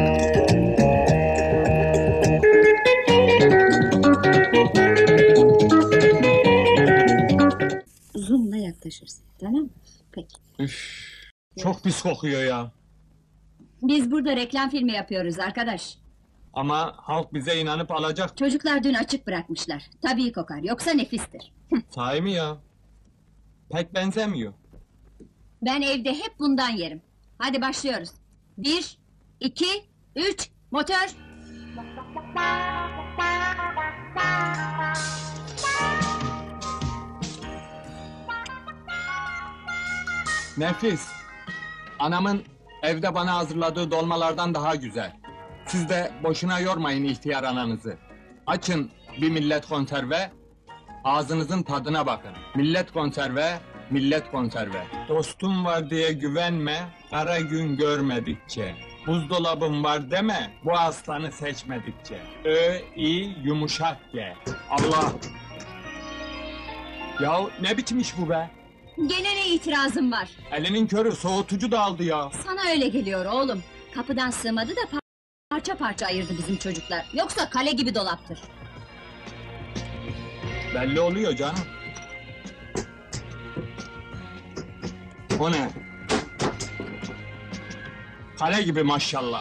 Zoom'la yaklaşırsın, tamam mı? Peki. Çok pis kokuyor ya. Biz burada reklam filmi yapıyoruz arkadaş. Ama halk bize inanıp alacak. Çocuklar dün açık bırakmışlar. Tabii kokar, yoksa nefistir. Sahi mi ya? Pek benzemiyor. Ben evde hep bundan yerim. Hadi başlıyoruz. 1, 2, 3, motor! Nefis. Anamın evde bana hazırladığı dolmalardan daha güzel. Siz de boşuna yormayın ihtiyar ananızı. Açın bir millet konserve, ağzınızın tadına bakın. Millet konserve, millet konserve. Dostum var diye güvenme, kara gün görmedikçe. Buzdolabım var deme, bu aslanı seçmedikçe. İ, yumuşak G. Allah! Ya ne biçim iş bu be? Gene ne itirazım var? Elinin körü soğutucu da aldı ya. Sana öyle geliyor oğlum. Kapıdan sığmadı da parça parça ayırdı bizim çocuklar. Yoksa kale gibi dolaptır. Belli oluyor canım. O ne? Kale gibi maşallah.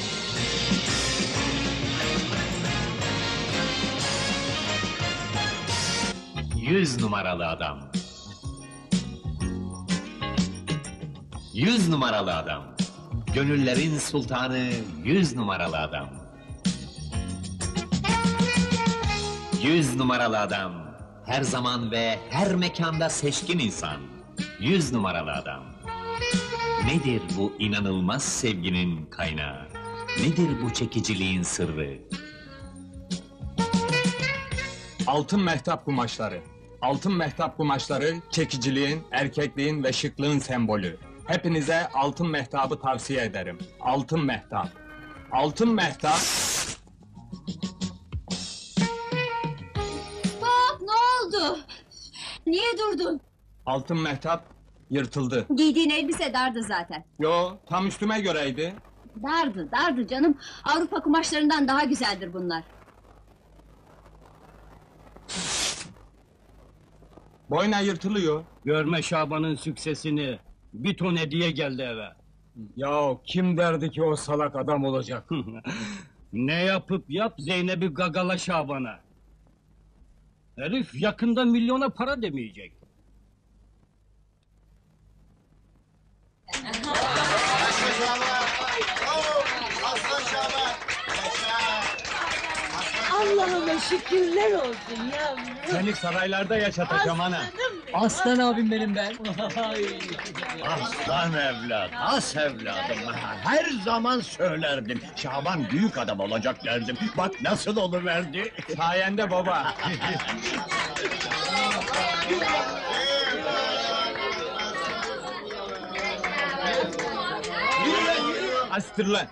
Yüz numaralı adam. 100 numaralı adam. Gönüllerin sultanı 100 numaralı adam. 100 numaralı adam. Her zaman ve her mekanda seçkin insan. 100 numaralı adam. Nedir bu inanılmaz sevginin kaynağı? Nedir bu çekiciliğin sırrı? Altın mehtap kumaşları. Altın mehtap kumaşları çekiciliğin, erkekliğin ve şıklığın sembolü. Hepinize altın mehtabı tavsiye ederim. Altın mehtap. Altın mehtap. Bak ne oldu? Niye durdun? Altın mehtap yırtıldı. Giydiğin elbise dardı zaten. Yo, tam üstüme göreydi. Dardı canım. Avrupa kumaşlarından daha güzeldir bunlar. Boyna yırtılıyor. Görme Şaban'ın süksesini. Bir ton hediye geldi eve. Ya kim derdi ki o salak adam olacak? Ne yapıp yap Zeynep'i gagala Şaban'a. Herif yakında milyona para demeyecek. Allah'ıma şükürler olsun yavrum. Seni saraylarda yaşatacağım ana. Aslan abim benim ben. Aslan evlat, as evladım. Her zaman söylerdim. Şaban büyük adam olacak derdim. Bak nasıl oluverdi. Sayende baba. Astır lan.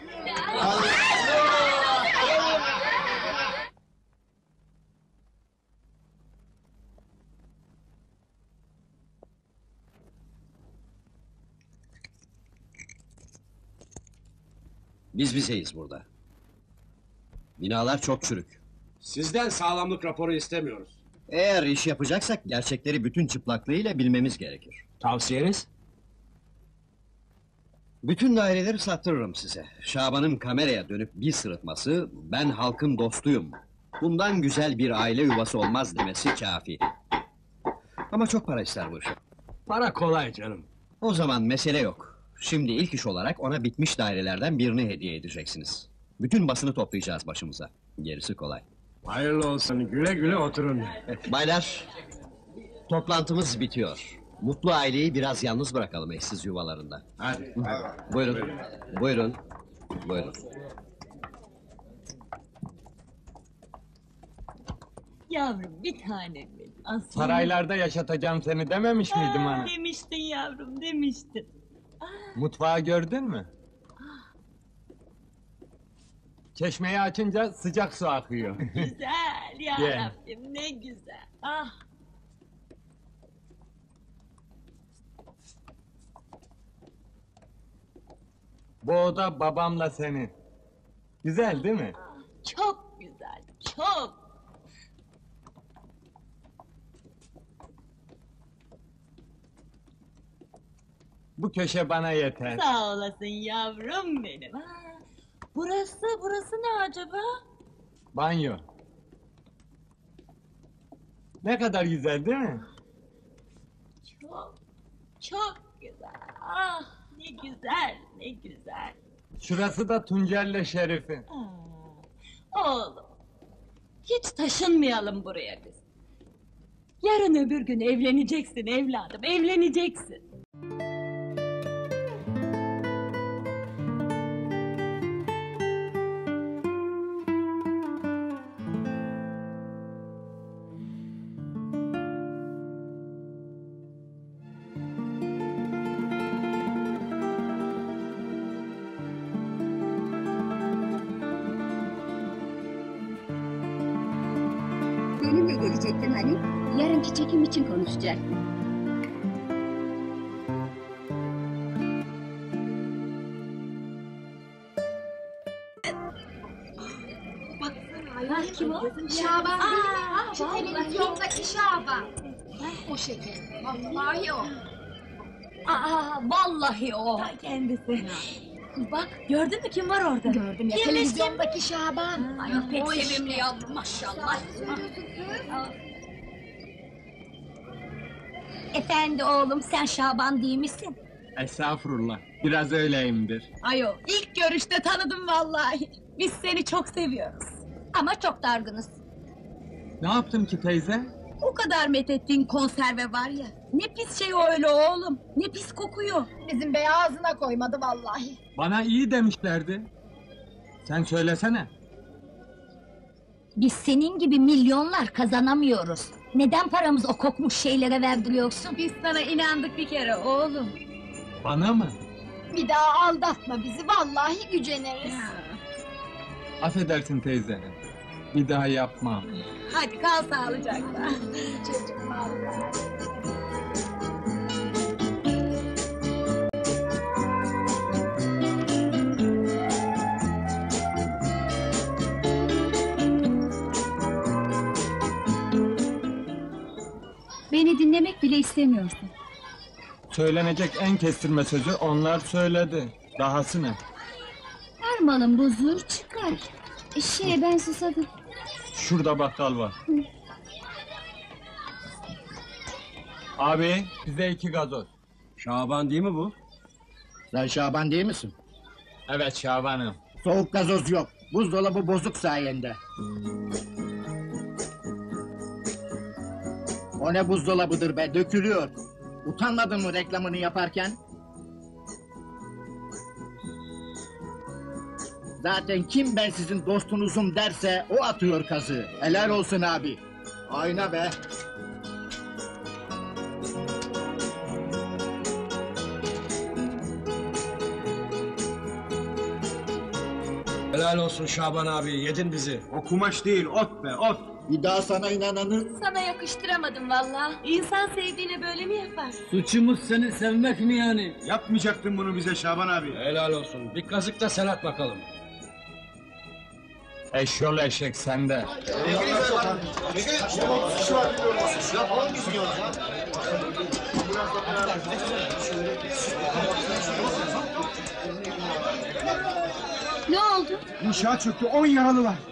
Biz bizeyiz burada. Binalar çok çürük. Sizden sağlamlık raporu istemiyoruz. Eğer iş yapacaksak gerçekleri bütün çıplaklığıyla bilmemiz gerekir. Tavsiyeniz? Bütün daireleri sattırırım size. Şaban'ın kameraya dönüp bir sırıtması, ben halkın dostuyum. Bundan güzel bir aile yuvası olmaz demesi kafi. Ama çok para ister bu işe. Para kolay canım. O zaman mesele yok. Şimdi ilk iş olarak ona bitmiş dairelerden birini hediye edeceksiniz. Bütün basını toplayacağız başımıza. Gerisi kolay. Hayırlı olsun, güle güle oturun. Baylar, toplantımız bitiyor. Mutlu aileyi biraz yalnız bırakalım eşsiz yuvalarında. Hadi. Buyurun, buyurun, buyurun. Yavrum bir tanem benim. Aslanım. Saraylarda yaşatacağım seni dememiş miydim ana? Demiştin yavrum demiştin. Mutfağı gördün mü? Çeşmeyi açınca sıcak su akıyor. Güzel ya Gel. Rabbim ne güzel. Ah. Bu oda babamla senin. Güzel değil mi? Çok güzel, çok. Bu köşe bana yeter. Sağ olasın yavrum benim. Ha. Burası ne acaba? Banyo. Ne kadar güzel değil mi? Çok güzel. Ah ne güzel, ne güzel. Şurası da Tuncer'le Şerif'in. Oğlum, hiç taşınmayalım buraya biz. Yarın öbür gün evleneceksin evladım, evleneceksin. Benimle gelecektin hani? Yarınki çekim için konuşacaktım. Kim o? Şaban değil mi? Şu televizyondaki Şaban. O şeker. Vallahi o. Vallahi o. Ta kendisi. Bak gördün mü kim var orada? Gördüm ya, televizyondaki Şaban. Ay, pek sevimli yavrum, maşallah. Efendi oğlum, sen Şaban değil misin? Estağfurullah. Biraz öyleyimdir. Ayo, ilk görüşte tanıdım vallahi. Biz seni çok seviyoruz. Ama çok dargınız. Ne yaptım ki teyze? O kadar methettiğin konserve var ya. Ne pis şey o öyle oğlum. Ne pis kokuyor. Bizim bey ağzına koymadı vallahi. Bana iyi demişlerdi. Sen söylesene. Biz senin gibi milyonlar kazanamıyoruz. Neden paramız o kokmuş şeylere verdiriyorsun? Biz sana inandık bir kere oğlum. Bana mı? Bir daha aldatma bizi vallahi güceneriz. Affedersin teyze. Bir daha yapmam. Hadi kal sağlıcakla. Çocuğum Allah. Beni dinlemek bile istemiyorsun. Söylenecek en kestirme sözü onlar söyledi. Dahası ne? Her malın bozulur çıkar. Ben susadım. Şurada bakkal var. Abi bize 2 gazoz. Şaban değil mi bu? Sen Şaban değil misin? Evet Şaban'ım. Soğuk gazoz yok. Buzdolabı bozuk sayende. O ne buzdolabıdır be, dökülüyor. Utanmadın mı reklamını yaparken? Zaten kim ben sizin dostunuzum derse o atıyor kazığı. Helal olsun abi. Ayna be. Helal olsun Şaban abi, yedin bizi. O kumaş değil, ot be, ot. Bir daha sana inananı... Sana yakıştıramadım vallahi. İnsan sevdiğine böyle mi yapar? Suçumuz seni sevmek mi yani? Yapmayacaktın bunu bize Şaban abi. Helal olsun. Bir kazık da sen at bakalım. Eşyol eşek sende. Ne oldu? İnşaat çöktü, 10 yaralı var.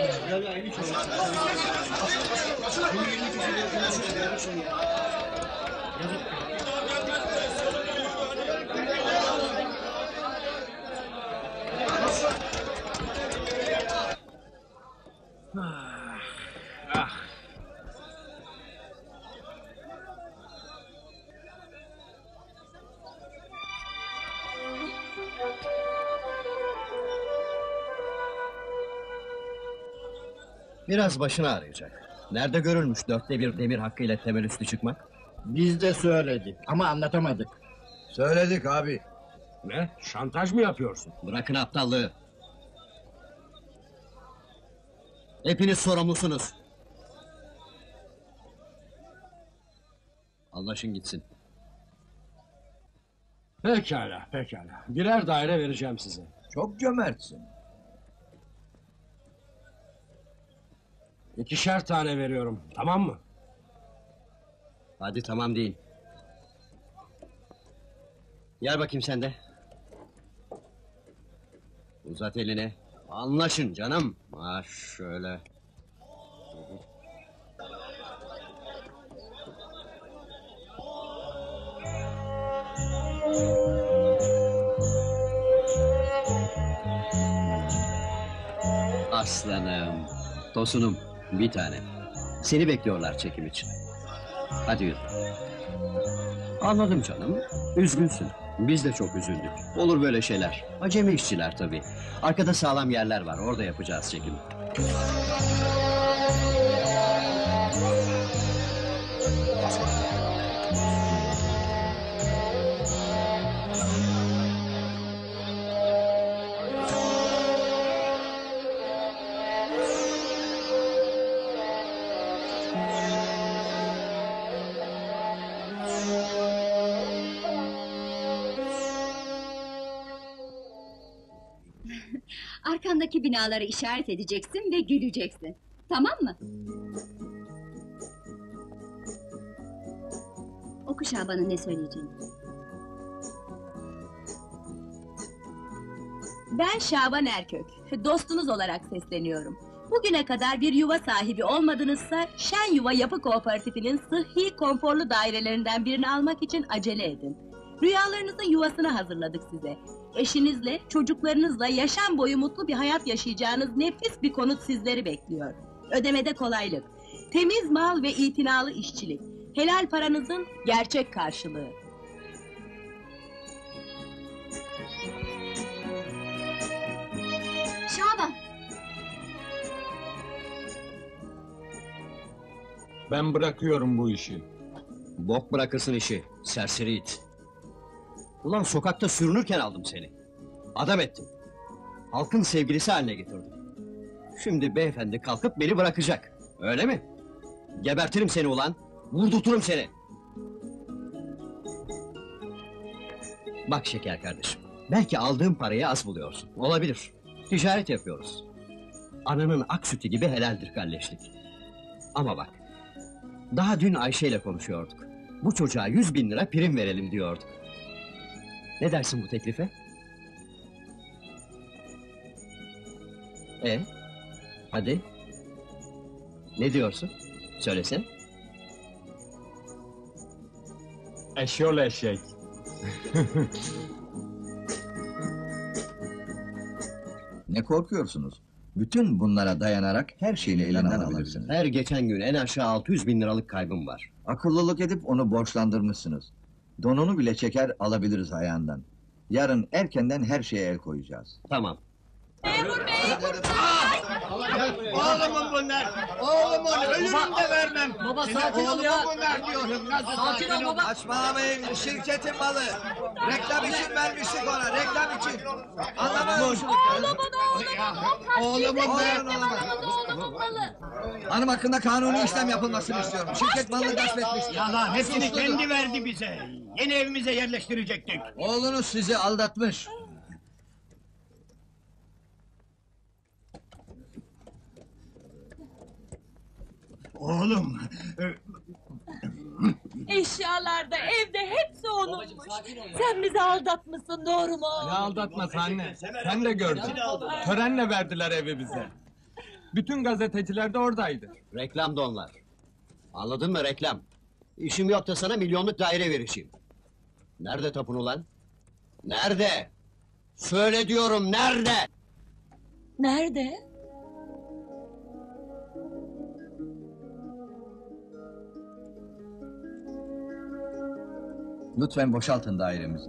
Biraz başını ağrıyacak. Nerede görülmüş 1/4 demir hakkıyla temel üstü çıkmak? Biz de söyledik ama anlatamadık. Söyledik abi. Ne? Şantaj mı yapıyorsun? Bırakın aptallığı. Hepiniz sorumlusunuz. Anlaşın gitsin. Pekala, pekala. Birer daire vereceğim size. Çok cömertsin. 2'şer tane veriyorum, tamam mı? Hadi tamam deyin. Gel bakayım sen de. Uzat elini. Anlaşın canım. Ha şöyle. Aslanım. Tosunum. Bir tane. Seni bekliyorlar çekim için. Hadi yürü. Anladım canım. Üzgünsün. Biz de çok üzüldük. Olur böyle şeyler. Acemi işçiler tabii. Arkada sağlam yerler var. Orada yapacağız çekimi. Yandaki binaları işaret edeceksin ve güleceksin. Tamam mı? Oku Şaban'ın ne söyleyeceğini. Ben Şaban Erkök, dostunuz olarak sesleniyorum. Bugüne kadar bir yuva sahibi olmadınızsa, Şen Yuva Yapı Kooperatifinin sıhhi, konforlu dairelerinden birini almak için acele edin. Rüyalarınızın yuvasını hazırladık size. Eşinizle, çocuklarınızla yaşam boyu mutlu bir hayat yaşayacağınız nefis bir konut sizleri bekliyor. Ödemede kolaylık, temiz mal ve itinalı işçilik, helal paranızın gerçek karşılığı. Şaban! Ben bırakıyorum bu işi. Bok bırakırsın işi, serseri it. Ulan sokakta sürünürken aldım seni. Adam ettim. Halkın sevgilisi haline getirdim. Şimdi beyefendi kalkıp beni bırakacak. Öyle mi? Gebertirim seni ulan. Vurdurturum seni. Bak şeker kardeşim. Belki aldığım parayı az buluyorsun. Olabilir. Ticaret yapıyoruz. Ananın ak sütü gibi helaldir kalleşlik. Ama bak. Daha dün Ayşe ile konuşuyorduk. Bu çocuğa 100.000 lira prim verelim diyorduk. Ne dersin bu teklife? Hadi. Ne diyorsun? Söylesene. Eşyol eşek. Ne korkuyorsunuz? Bütün bunlara dayanarak her şeyini elinden alabilirsiniz. Her geçen gün en aşağı 600.000 liralık kaybım var. Akıllılık edip onu borçlandırmışsınız. Donunu bile çeker alabiliriz ayağından. Yarın erkenden her şeye el koyacağız. Tamam. Oğlumun bunlar! Oğlumun ölürüm de vermem! Baba sakin ol ya! Oğlumun bunlar diyorum! Nasıl Sakin ol baba! Saçmalamayın, şirketin malı. Reklam için vermiştik ona, reklam için. Anlamıyor musunuz? Oğlumun Hanım hakkında kanuni işlem yapılmasını istiyorum. Şirket malını gasp etmiş. Yalan, hepsini kendi verdi bize. Yeni evimize yerleştirecektik. Oğlunuz sizi aldatmış. Oğlum, Eşyalarda, evde hepsi onunmuş. Sen bizi aldatmışsın, doğru mu? Ne aldatması anne? Sen de gördün. Törenle verdiler evi bize. Bütün gazeteciler de oradaydı. Reklam da onlar. Anladın mı reklam? İşim yok da sana milyonluk daire verişeyim. Nerede tapun ulan? Nerede? Söyle diyorum nerede? Nerede? Lütfen boşaltın dairemizi.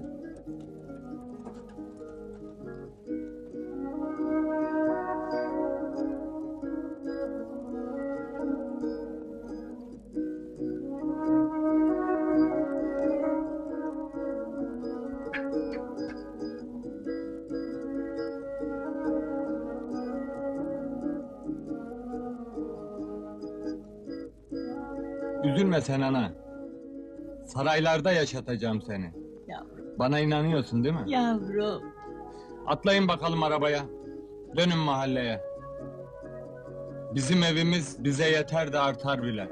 Üzülme sen ana. Saraylarda yaşatacağım seni. Yavrum. Bana inanıyorsun değil mi? Yavrum. Atlayın bakalım arabaya. Dönün mahalleye. Bizim evimiz bize yeter de artar bile.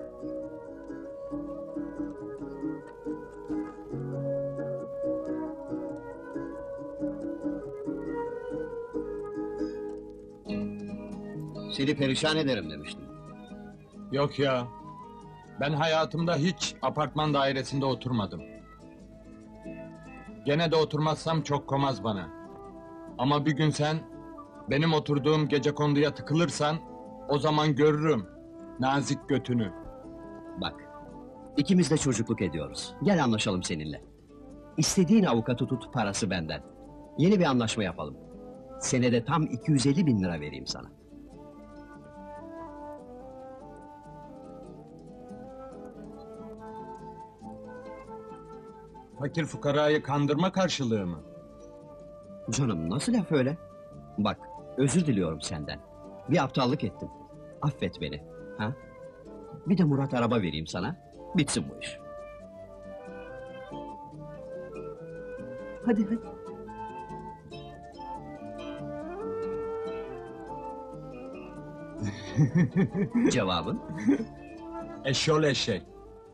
Seni perişan ederim demiştim. Yok ya. Ben hayatımda hiç apartman dairesinde oturmadım. Gene de oturmazsam çok komaz bana. Ama bir gün sen benim oturduğum gecekonduya tıkılırsan o zaman görürüm nazik götünü. Bak, ikimiz de çocukluk ediyoruz. Gel anlaşalım seninle. İstediğin avukatı tut, parası benden. Yeni bir anlaşma yapalım. Senede tam 250.000 lira vereyim sana. Fakir fukarayı kandırma karşılığı mı? Canım nasıl laf öyle? Bak, özür diliyorum senden. Bir aptallık ettim. Affet beni. Ha? Bir de Murat araba vereyim sana. Bitsin bu iş. Hadi hadi. Cevabın? Eşyol eşek.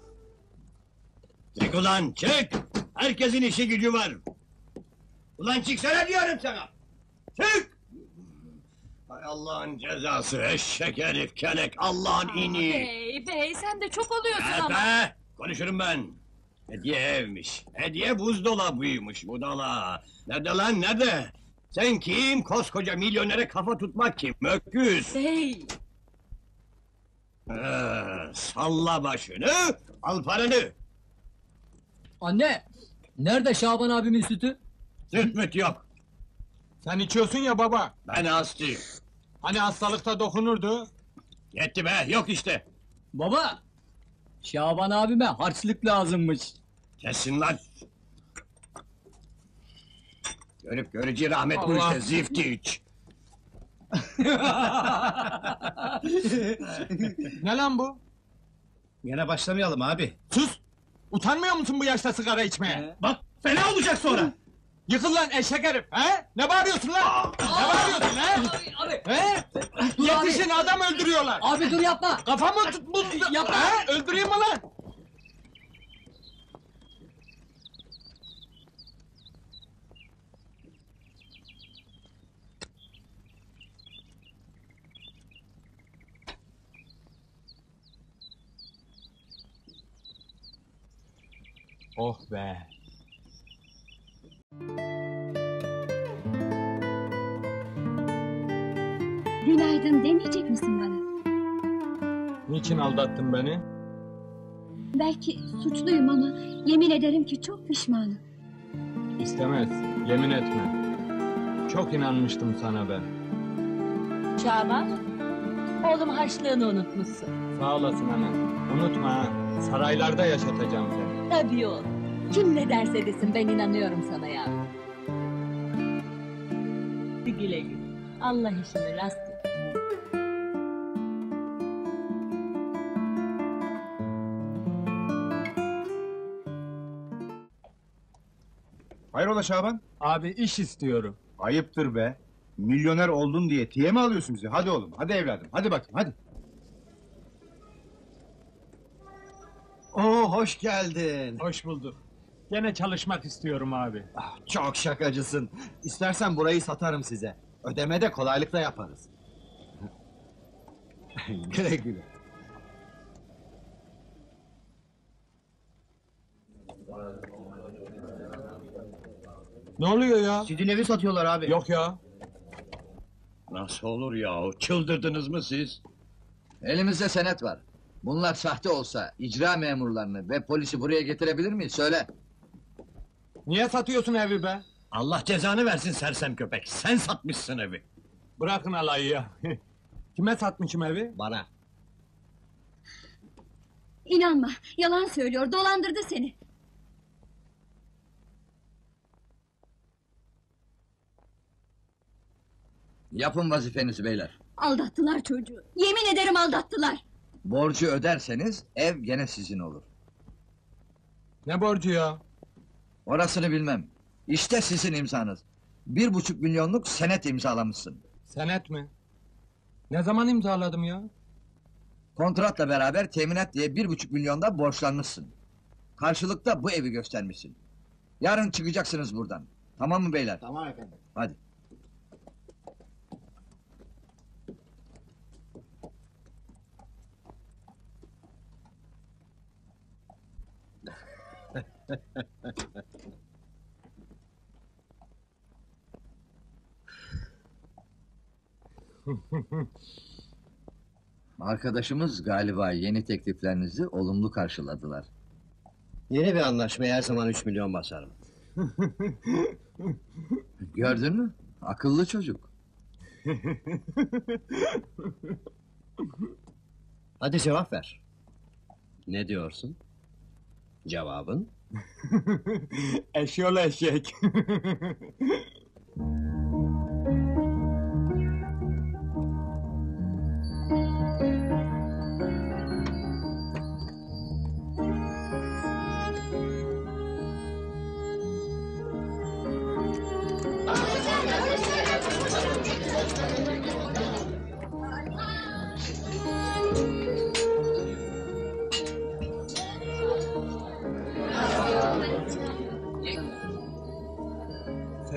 Çık ulan çık! Herkesin işi gücü var. Ulan çıksana diyorum sana! Çık! Hay Allah'ın cezası, eşek herif, kelek, Allah'ın ini! Bey sen de çok oluyorsun ama. Be! Konuşurum ben! Hediye evmiş, hediye buzdolabıymış budala! Nerede lan, nerede? Sen kim? Koskoca milyonere kafa tutmak kim? Öküz! Bey. Salla başını, al paranı! Anne, nerede Şaban abimin sütü? Süt müt yok! Sen içiyorsun ya baba. Ben hastayım. Hani hastalıkta dokunurdu? Yetti be, yok işte! Baba, Şaban abime harçlık lazımmış. Kesin lan! Görüp görücü rahmet bu Allah. işte, zifti iç! Ne lan bu? Yine başlamayalım abi. Sus! Utanmıyor musun bu yaşta sigara içmeye? Bak fena olacak sonra. Yıkıl lan eşek herif! He? Ne bağırıyorsun lan? Ne bağırıyorsun he? Abi, He? Yetişin, adam öldürüyorlar! abi dur yapma! Kafamı tut bu... Yapma! He? Öldüreyim mi lan? Oh be! Günaydın demeyecek misin bana? Niçin aldattın beni? Belki suçluyum ama yemin ederim ki çok pişmanım. İstemez, yemin etme. Çok inanmıştım sana ben. Şaban, oğlum harçlığını unutmuşsun. Sağ olasın anne. Unutma ha, saraylarda yaşatacağım seni. Tabii oğlum. Kim ne derse desin ben inanıyorum sana yavrum. Güle güle. Allah işini rast etsin. Hayrola Şaban? Abi iş istiyorum. Ayıptır be. Milyoner oldun diye tiye mi alıyorsun bizi? Hadi oğlum, hadi evladım, hadi bakayım, hadi. Oo, hoş geldin. Hoş bulduk. Gene çalışmak istiyorum abi. Çok şakacısın. İstersen burayı satarım size. Ödeme de kolaylıkla yaparız. Güle güle. Ne oluyor ya? Sizin evi satıyorlar abi. Yok ya. Nasıl olur ya? Çıldırdınız mı siz? Elimizde senet var. Bunlar sahte olsa icra memurlarını ve polisi buraya getirebilir miyiz? Söyle. Niye satıyorsun evi be? Allah cezanı versin sersem köpek. Sen satmışsın evi. Bırakın alayı ya. Kime satmışım evi? Bana. İnanma, yalan söylüyor, dolandırdı seni. Yapın vazifenizi beyler. Aldattılar çocuğu. Yemin ederim aldattılar. Borcu öderseniz ev gene sizin olur. Ne borcu ya? Orasını bilmem. İşte sizin imzanız. 1,5 milyonluk senet imzalamışsın. Senet mi? Ne zaman imzaladım ya? Kontratla beraber teminat diye 1,5 milyonda borçlanmışsın. Karşılıkta bu evi göstermişsin. Yarın çıkacaksınız buradan. Tamam mı beyler? Tamam efendim. Hadi. Arkadaşımız galiba yeni tekliflerinizi olumlu karşıladılar. Yeni bir anlaşmaya her zaman 3 milyon basarım. Gördün mü? Akıllı çocuk. Hadi cevap ver. Ne diyorsun? Cevabın? Eşyol eşek.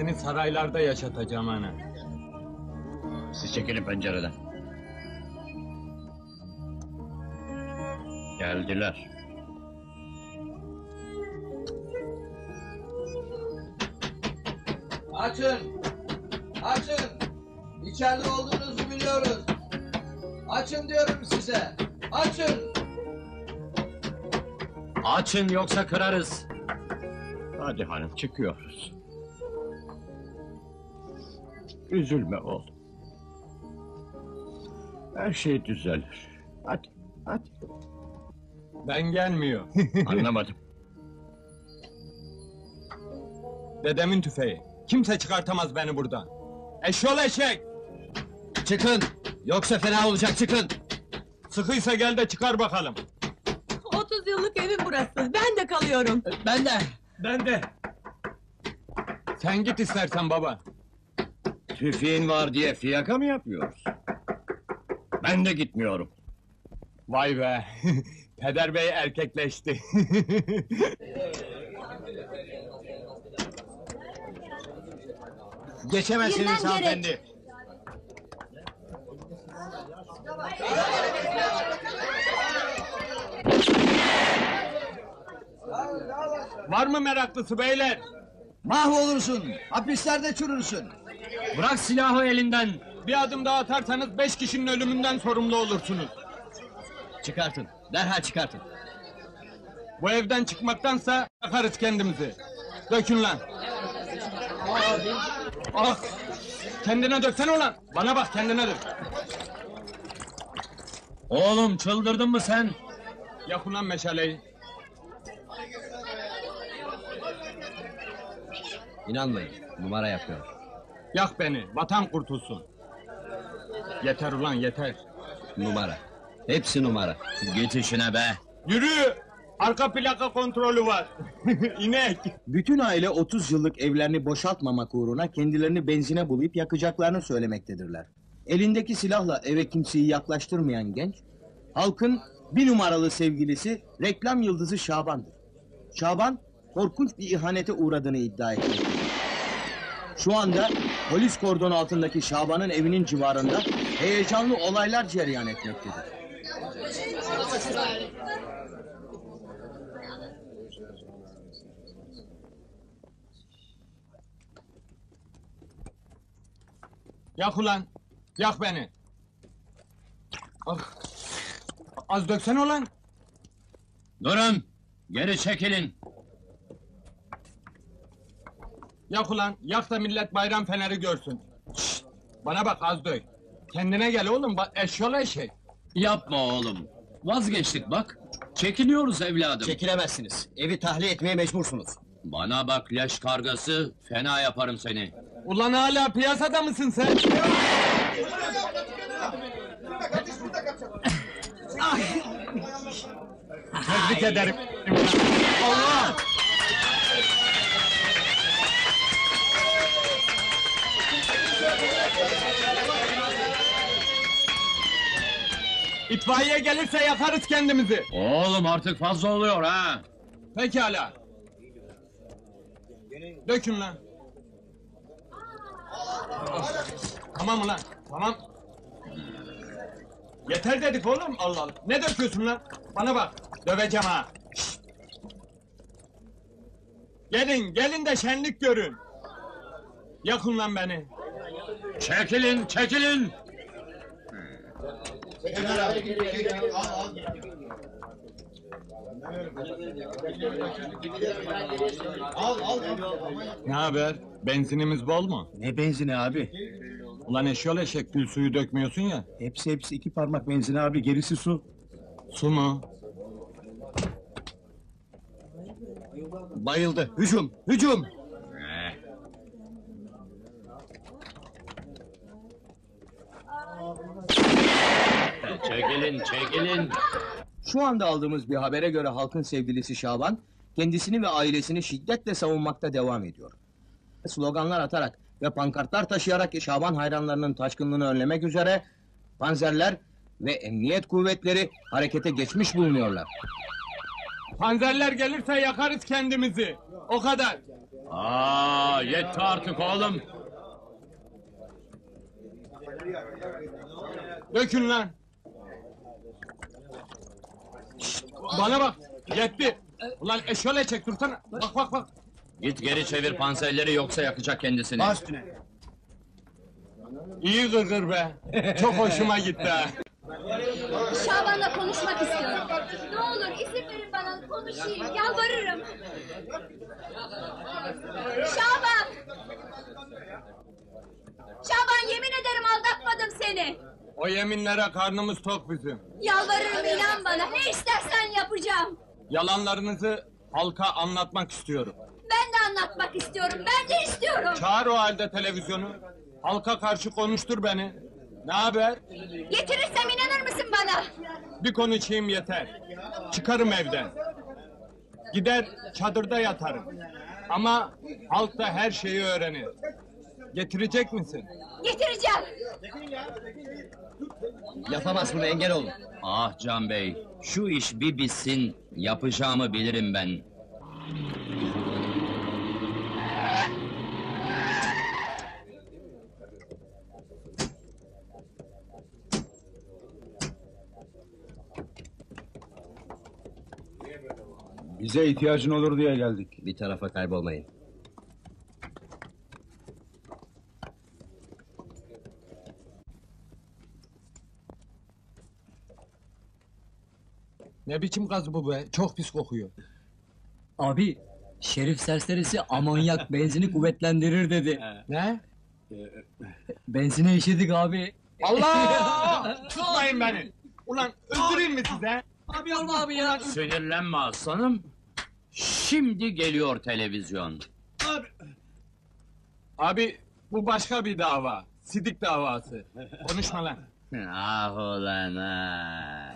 Seni saraylarda yaşatacağım ana. Siz çekilin pencereden. Geldiler. Açın! Açın! İçeride olduğunuzu biliyoruz. Açın diyorum size. Açın! Açın yoksa kırarız. Hadi hanım çıkıyoruz. Üzülme oğlum. Her şey düzelir. Hadi, hadi. Ben gelmiyor. Anlamadım. Dedemin tüfeği. Kimse çıkartamaz beni buradan. Eşyol eşek! Çıkın! Yoksa fena olacak, çıkın! Sıkıysa gel de çıkar bakalım. 30 yıllık evim burası. Ben de kalıyorum. Ben de! Ben de. Sen git istersen baba. Tüfeğin var diye fiyaka mı yapıyoruz? Ben de gitmiyorum. Vay be! Peder bey erkekleşti. Geçemezsiniz Girmem hanımefendi. Var mı meraklısı beyler? Mahvolursun! Hapislerde çürürsün! Bırak silahı elinden. Bir adım daha atarsanız 5 kişinin ölümünden sorumlu olursunuz. Çıkartın, derhal çıkartın. Bu evden çıkmaktansa yakarız kendimizi. Dökün lan! Ah! Kendine döksene ulan! Bana bak, kendine dök! Oğlum çıldırdın mı sen? Yak ulan meşaleyi! İnanmayın, numara yapıyor. Yak beni, vatan kurtulsun! Yeter ulan, yeter! Numara. Hepsi numara. Git işine be. Yürü! Arka plaka kontrolü var! İnek! Bütün aile 30 yıllık evlerini boşaltmamak uğruna kendilerini benzine bulayıp yakacaklarını söylemektedirler. Elindeki silahla eve kimseyi yaklaştırmayan genç, halkın bir numaralı sevgilisi reklam yıldızı Şaban'dır. Şaban, korkunç bir ihanete uğradığını iddia etmektedir. Şu anda polis kordonu altındaki Şaban'ın evinin civarında heyecanlı olaylar cereyan etmektedir. Yak ulan! Yak beni! Ah! Az döksene ulan! Durun. Geri çekilin. Yak ulan! Yak da millet bayram feneri görsün! Şşt! Bana bak, az dök! Kendine gel oğlum, eşyol eşek! Yapma oğlum. Vazgeçtik bak. Çekiliyoruz evladım. Çekilemezsiniz. Evi tahliye etmeye mecbursunuz. Bana bak leş kargası. Fena yaparım seni. Ulan hala piyasada mısın sen? Tebrik ederim! Allah! İtfaiye gelirse yakarız kendimizi! Oğlum artık fazla oluyor ha. Pekala! Dökün lan! Tamam ulan, tamam! Yeter dedik oğlum, Allah Allah! Ne döküyorsun lan? Bana bak, döveceğim ha! Şşt! Gelin, gelin de şenlik görün! Yakın lan beni! Çekilin, çekilin. Ne haber? Benzinimiz bol mu? Ne benzini abi? Ulan eşyol eşek, gül suyu dökmüyorsun ya! Hepsi 2 parmak benzini abi, gerisi su. Su mu? Bayıldı. Hücum, hücum! Çekilin, çekilin. Şu anda aldığımız bir habere göre halkın sevgilisi Şaban, kendisini ve ailesini şiddetle savunmakta devam ediyor. Sloganlar atarak ve pankartlar taşıyarak Şaban hayranlarının taşkınlığını önlemek üzere panzerler ve emniyet kuvvetleri harekete geçmiş bulunuyorlar. Panzerler gelirse yakarız kendimizi! O kadar! yetti artık oğlum. Dökün lan. Şşt, bana bak. Yetti. Ulan şöyle çek dursana. Bak bak bak. Git geri çevir panserleri yoksa yakacak kendisini. İyi gırgır be. Çok hoşuma gitti ha. Şaban'la konuşmak istiyorum. Ne olur izin verin bana konuşayım, yalvarırım. Şaban! Şaban yemin ederim aldatmadım seni. O yeminlere karnımız tok bizim. Yalvarırım inan bana, ne istersen yapacağım. Yalanlarınızı halka anlatmak istiyorum. Ben de anlatmak istiyorum, ben de istiyorum. Çağır o halde televizyonu. Halka karşı konuştur beni. Ne haber? Getirirsem inanır mısın bana? Bir konuşayım yeter. Çıkarım evden. Gider çadırda yatarım. Ama halk da her şeyi öğrenir. Getirecek misin? Getireceğim. Yapamaz bunu, engel olun. Ah Can Bey, şu iş bir bitsin, yapacağımı bilirim ben. Bize ihtiyacın olur diye geldik. Bir tarafa kaybolmayın. Ne biçim gaz bu be? Çok pis kokuyor. Abi, şerif serserisi amonyak benzini kuvvetlendirir dedi. Ne? Benzine işedik abi. Allah! Tutmayın beni! Ulan öldüreyim mi size? Abi olma abi ya. Sinirlenme aslanım. Şimdi geliyor televizyon. Abi bu başka bir dava. Sidik davası. Konuşma lan. Ah ulan ah.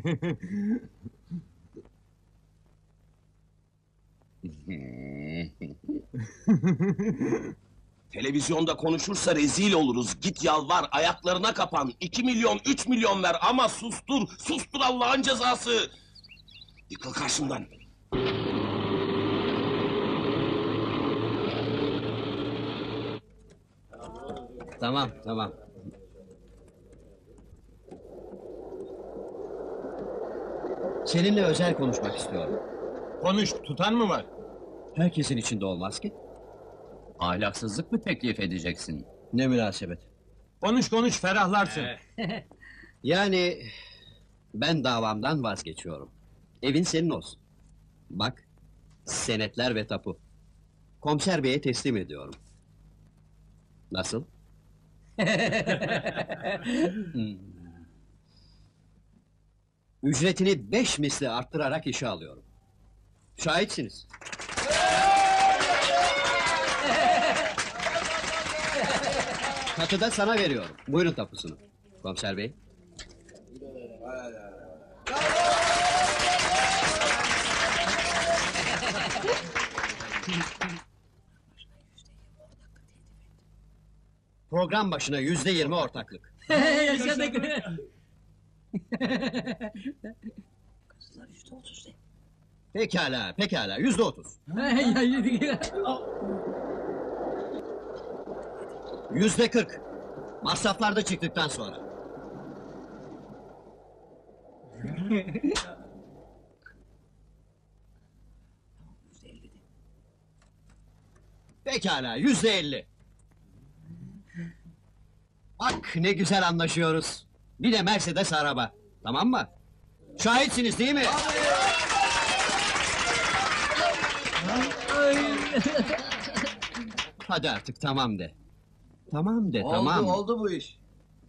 Televizyonda konuşursa rezil oluruz. Git yalvar, ayaklarına kapan. 2 milyon, 3 milyon ver ama sustur, sustur Allah'ın cezası. Yıkıl karşımdan. Tamam, tamam. Seninle özel konuşmak istiyorum. Konuş, tutan mı var? Herkesin içinde olmaz ki. Ahlaksızlık mı teklif edeceksin? Ne münasebet. Konuş konuş, ferahlarsın. Yani ben davamdan vazgeçiyorum. Evin senin olsun. Bak, senetler ve tapu. Komiser beye teslim ediyorum. Nasıl? Ücretini 5 misli arttırarak işe alıyorum. Şahitsiniz. Katı da sana veriyorum. Buyurun tapusunu. Komiser bey. Program başına %20 ortaklık. Yaşadık. Pekala, pekala. %30. %40. Masraflar da çıktıktan sonra. Pekala, %50. Bak ne güzel anlaşıyoruz. Bir de Mercedes araba. Tamam mı? Şahitsiniz değil mi? Hadi artık tamam de. Tamam de, tamam. Oldu bu iş.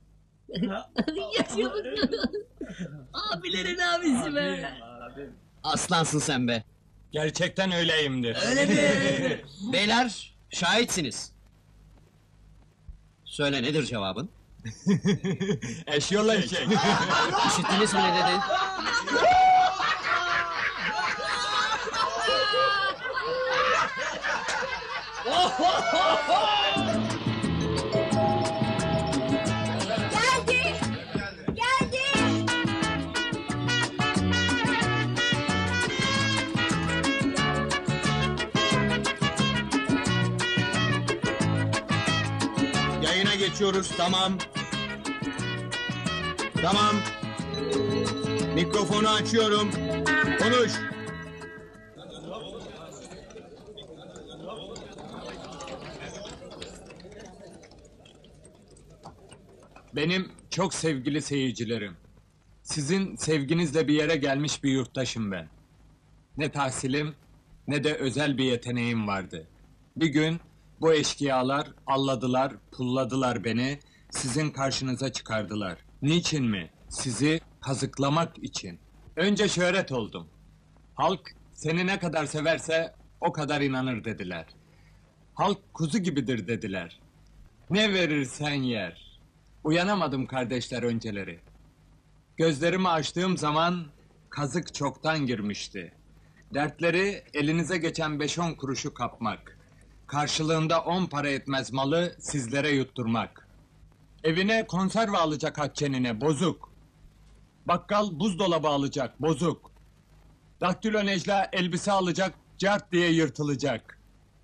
Yaşadık. Abilerin abisi be. Aslansın sen be. Gerçekten öyleyimdir. Öyle mi? Beyler, şahitsiniz. Söyle nedir cevabın? Eşyolla eşek. İşittiniz mi ne dedi? Geldi! Geldi! geçiyoruz, tamam. Tamam. Mikrofonu açıyorum. Konuş. Benim çok sevgili seyircilerim. Sizin sevginizle bir yere gelmiş bir yurttaşım ben. Ne tahsilim ne de özel bir yeteneğim vardı. Bir gün bu eşkıyalar alladılar, pulladılar beni, sizin karşınıza çıkardılar. Niçin mi? Sizi kazıklamak için. Önce şöhret oldum. Halk seni ne kadar severse o kadar inanır dediler. Halk kuzu gibidir dediler. Ne verirsen yer. Uyanamadım kardeşler önceleri. Gözlerimi açtığım zaman kazık çoktan girmişti. Dertleri elinize geçen 5-10 kuruşu kapmak. Karşılığında 10 para etmez malı sizlere yutturmak. Evine konserve alacak Hatice'nine bozuk. Bakkal buzdolabı alacak bozuk. Daktilo Necla elbise alacak cart diye yırtılacak.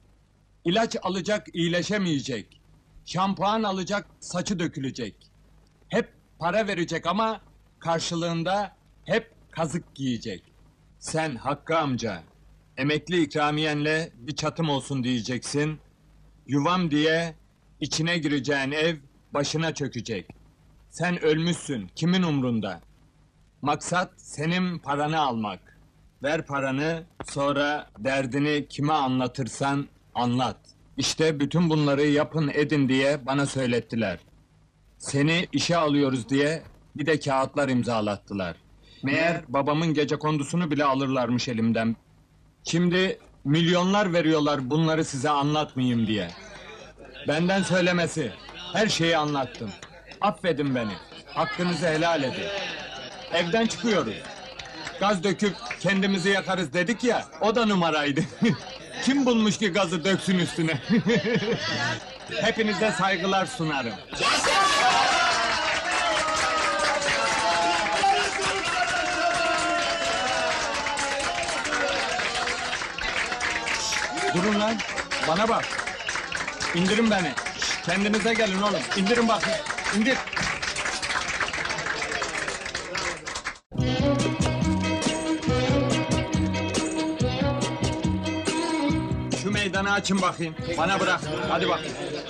İlaç alacak iyileşemeyecek. Şampuan alacak saçı dökülecek. Hep para verecek ama karşılığında hep kazık giyecek. Sen Hakkı amca, emekli ikramiyenle bir çatım olsun diyeceksin. Yuvam diye içine gireceğin ev başına çökecek. Sen ölmüşsün, kimin umrunda? Maksat senin paranı almak. Ver paranı, sonra derdini kime anlatırsan anlat. İşte bütün bunları yapın edin diye bana söylettiler. Seni işe alıyoruz diye bir de kağıtlar imzalattılar. Meğer babamın gecekondusunu bile alırlarmış elimden. Şimdi milyonlar veriyorlar bunları size anlatmayayım diye. Benden söylemesi, her şeyi anlattım. Affedin beni, hakkınızı helal edin. Evden çıkıyoruz. Gaz döküp kendimizi yakarız dedik ya, o da numaraydı. Kim bulmuş ki gazı döksün üstüne? Hepinize saygılar sunarım. Durun lan, bana bak. İndirin beni. Kendinize gelin oğlum, indirin bakın, indir. Şu meydanı açın bakayım, bana bırak, hadi bak.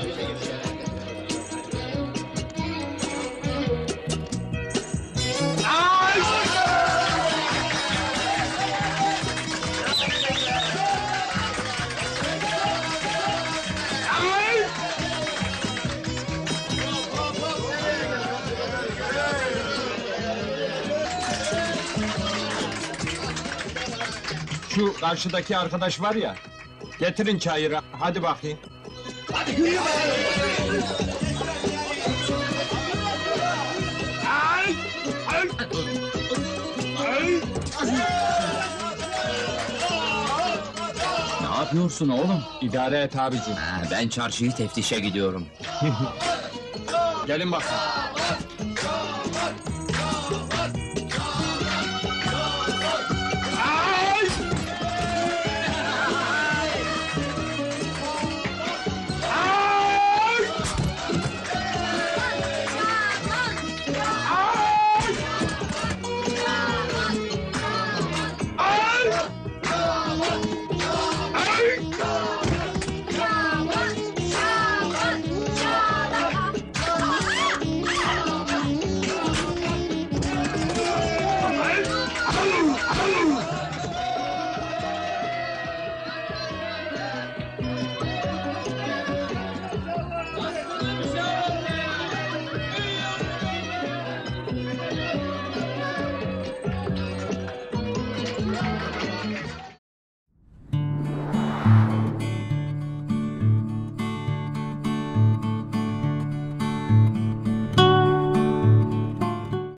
Şu karşıdaki arkadaş var ya, getirin çayırı, hadi bakayım. Hadi yürü Ne yapıyorsun oğlum? İdare et abicim. Ben çarşıyı teftişe gidiyorum. Gelin bakın.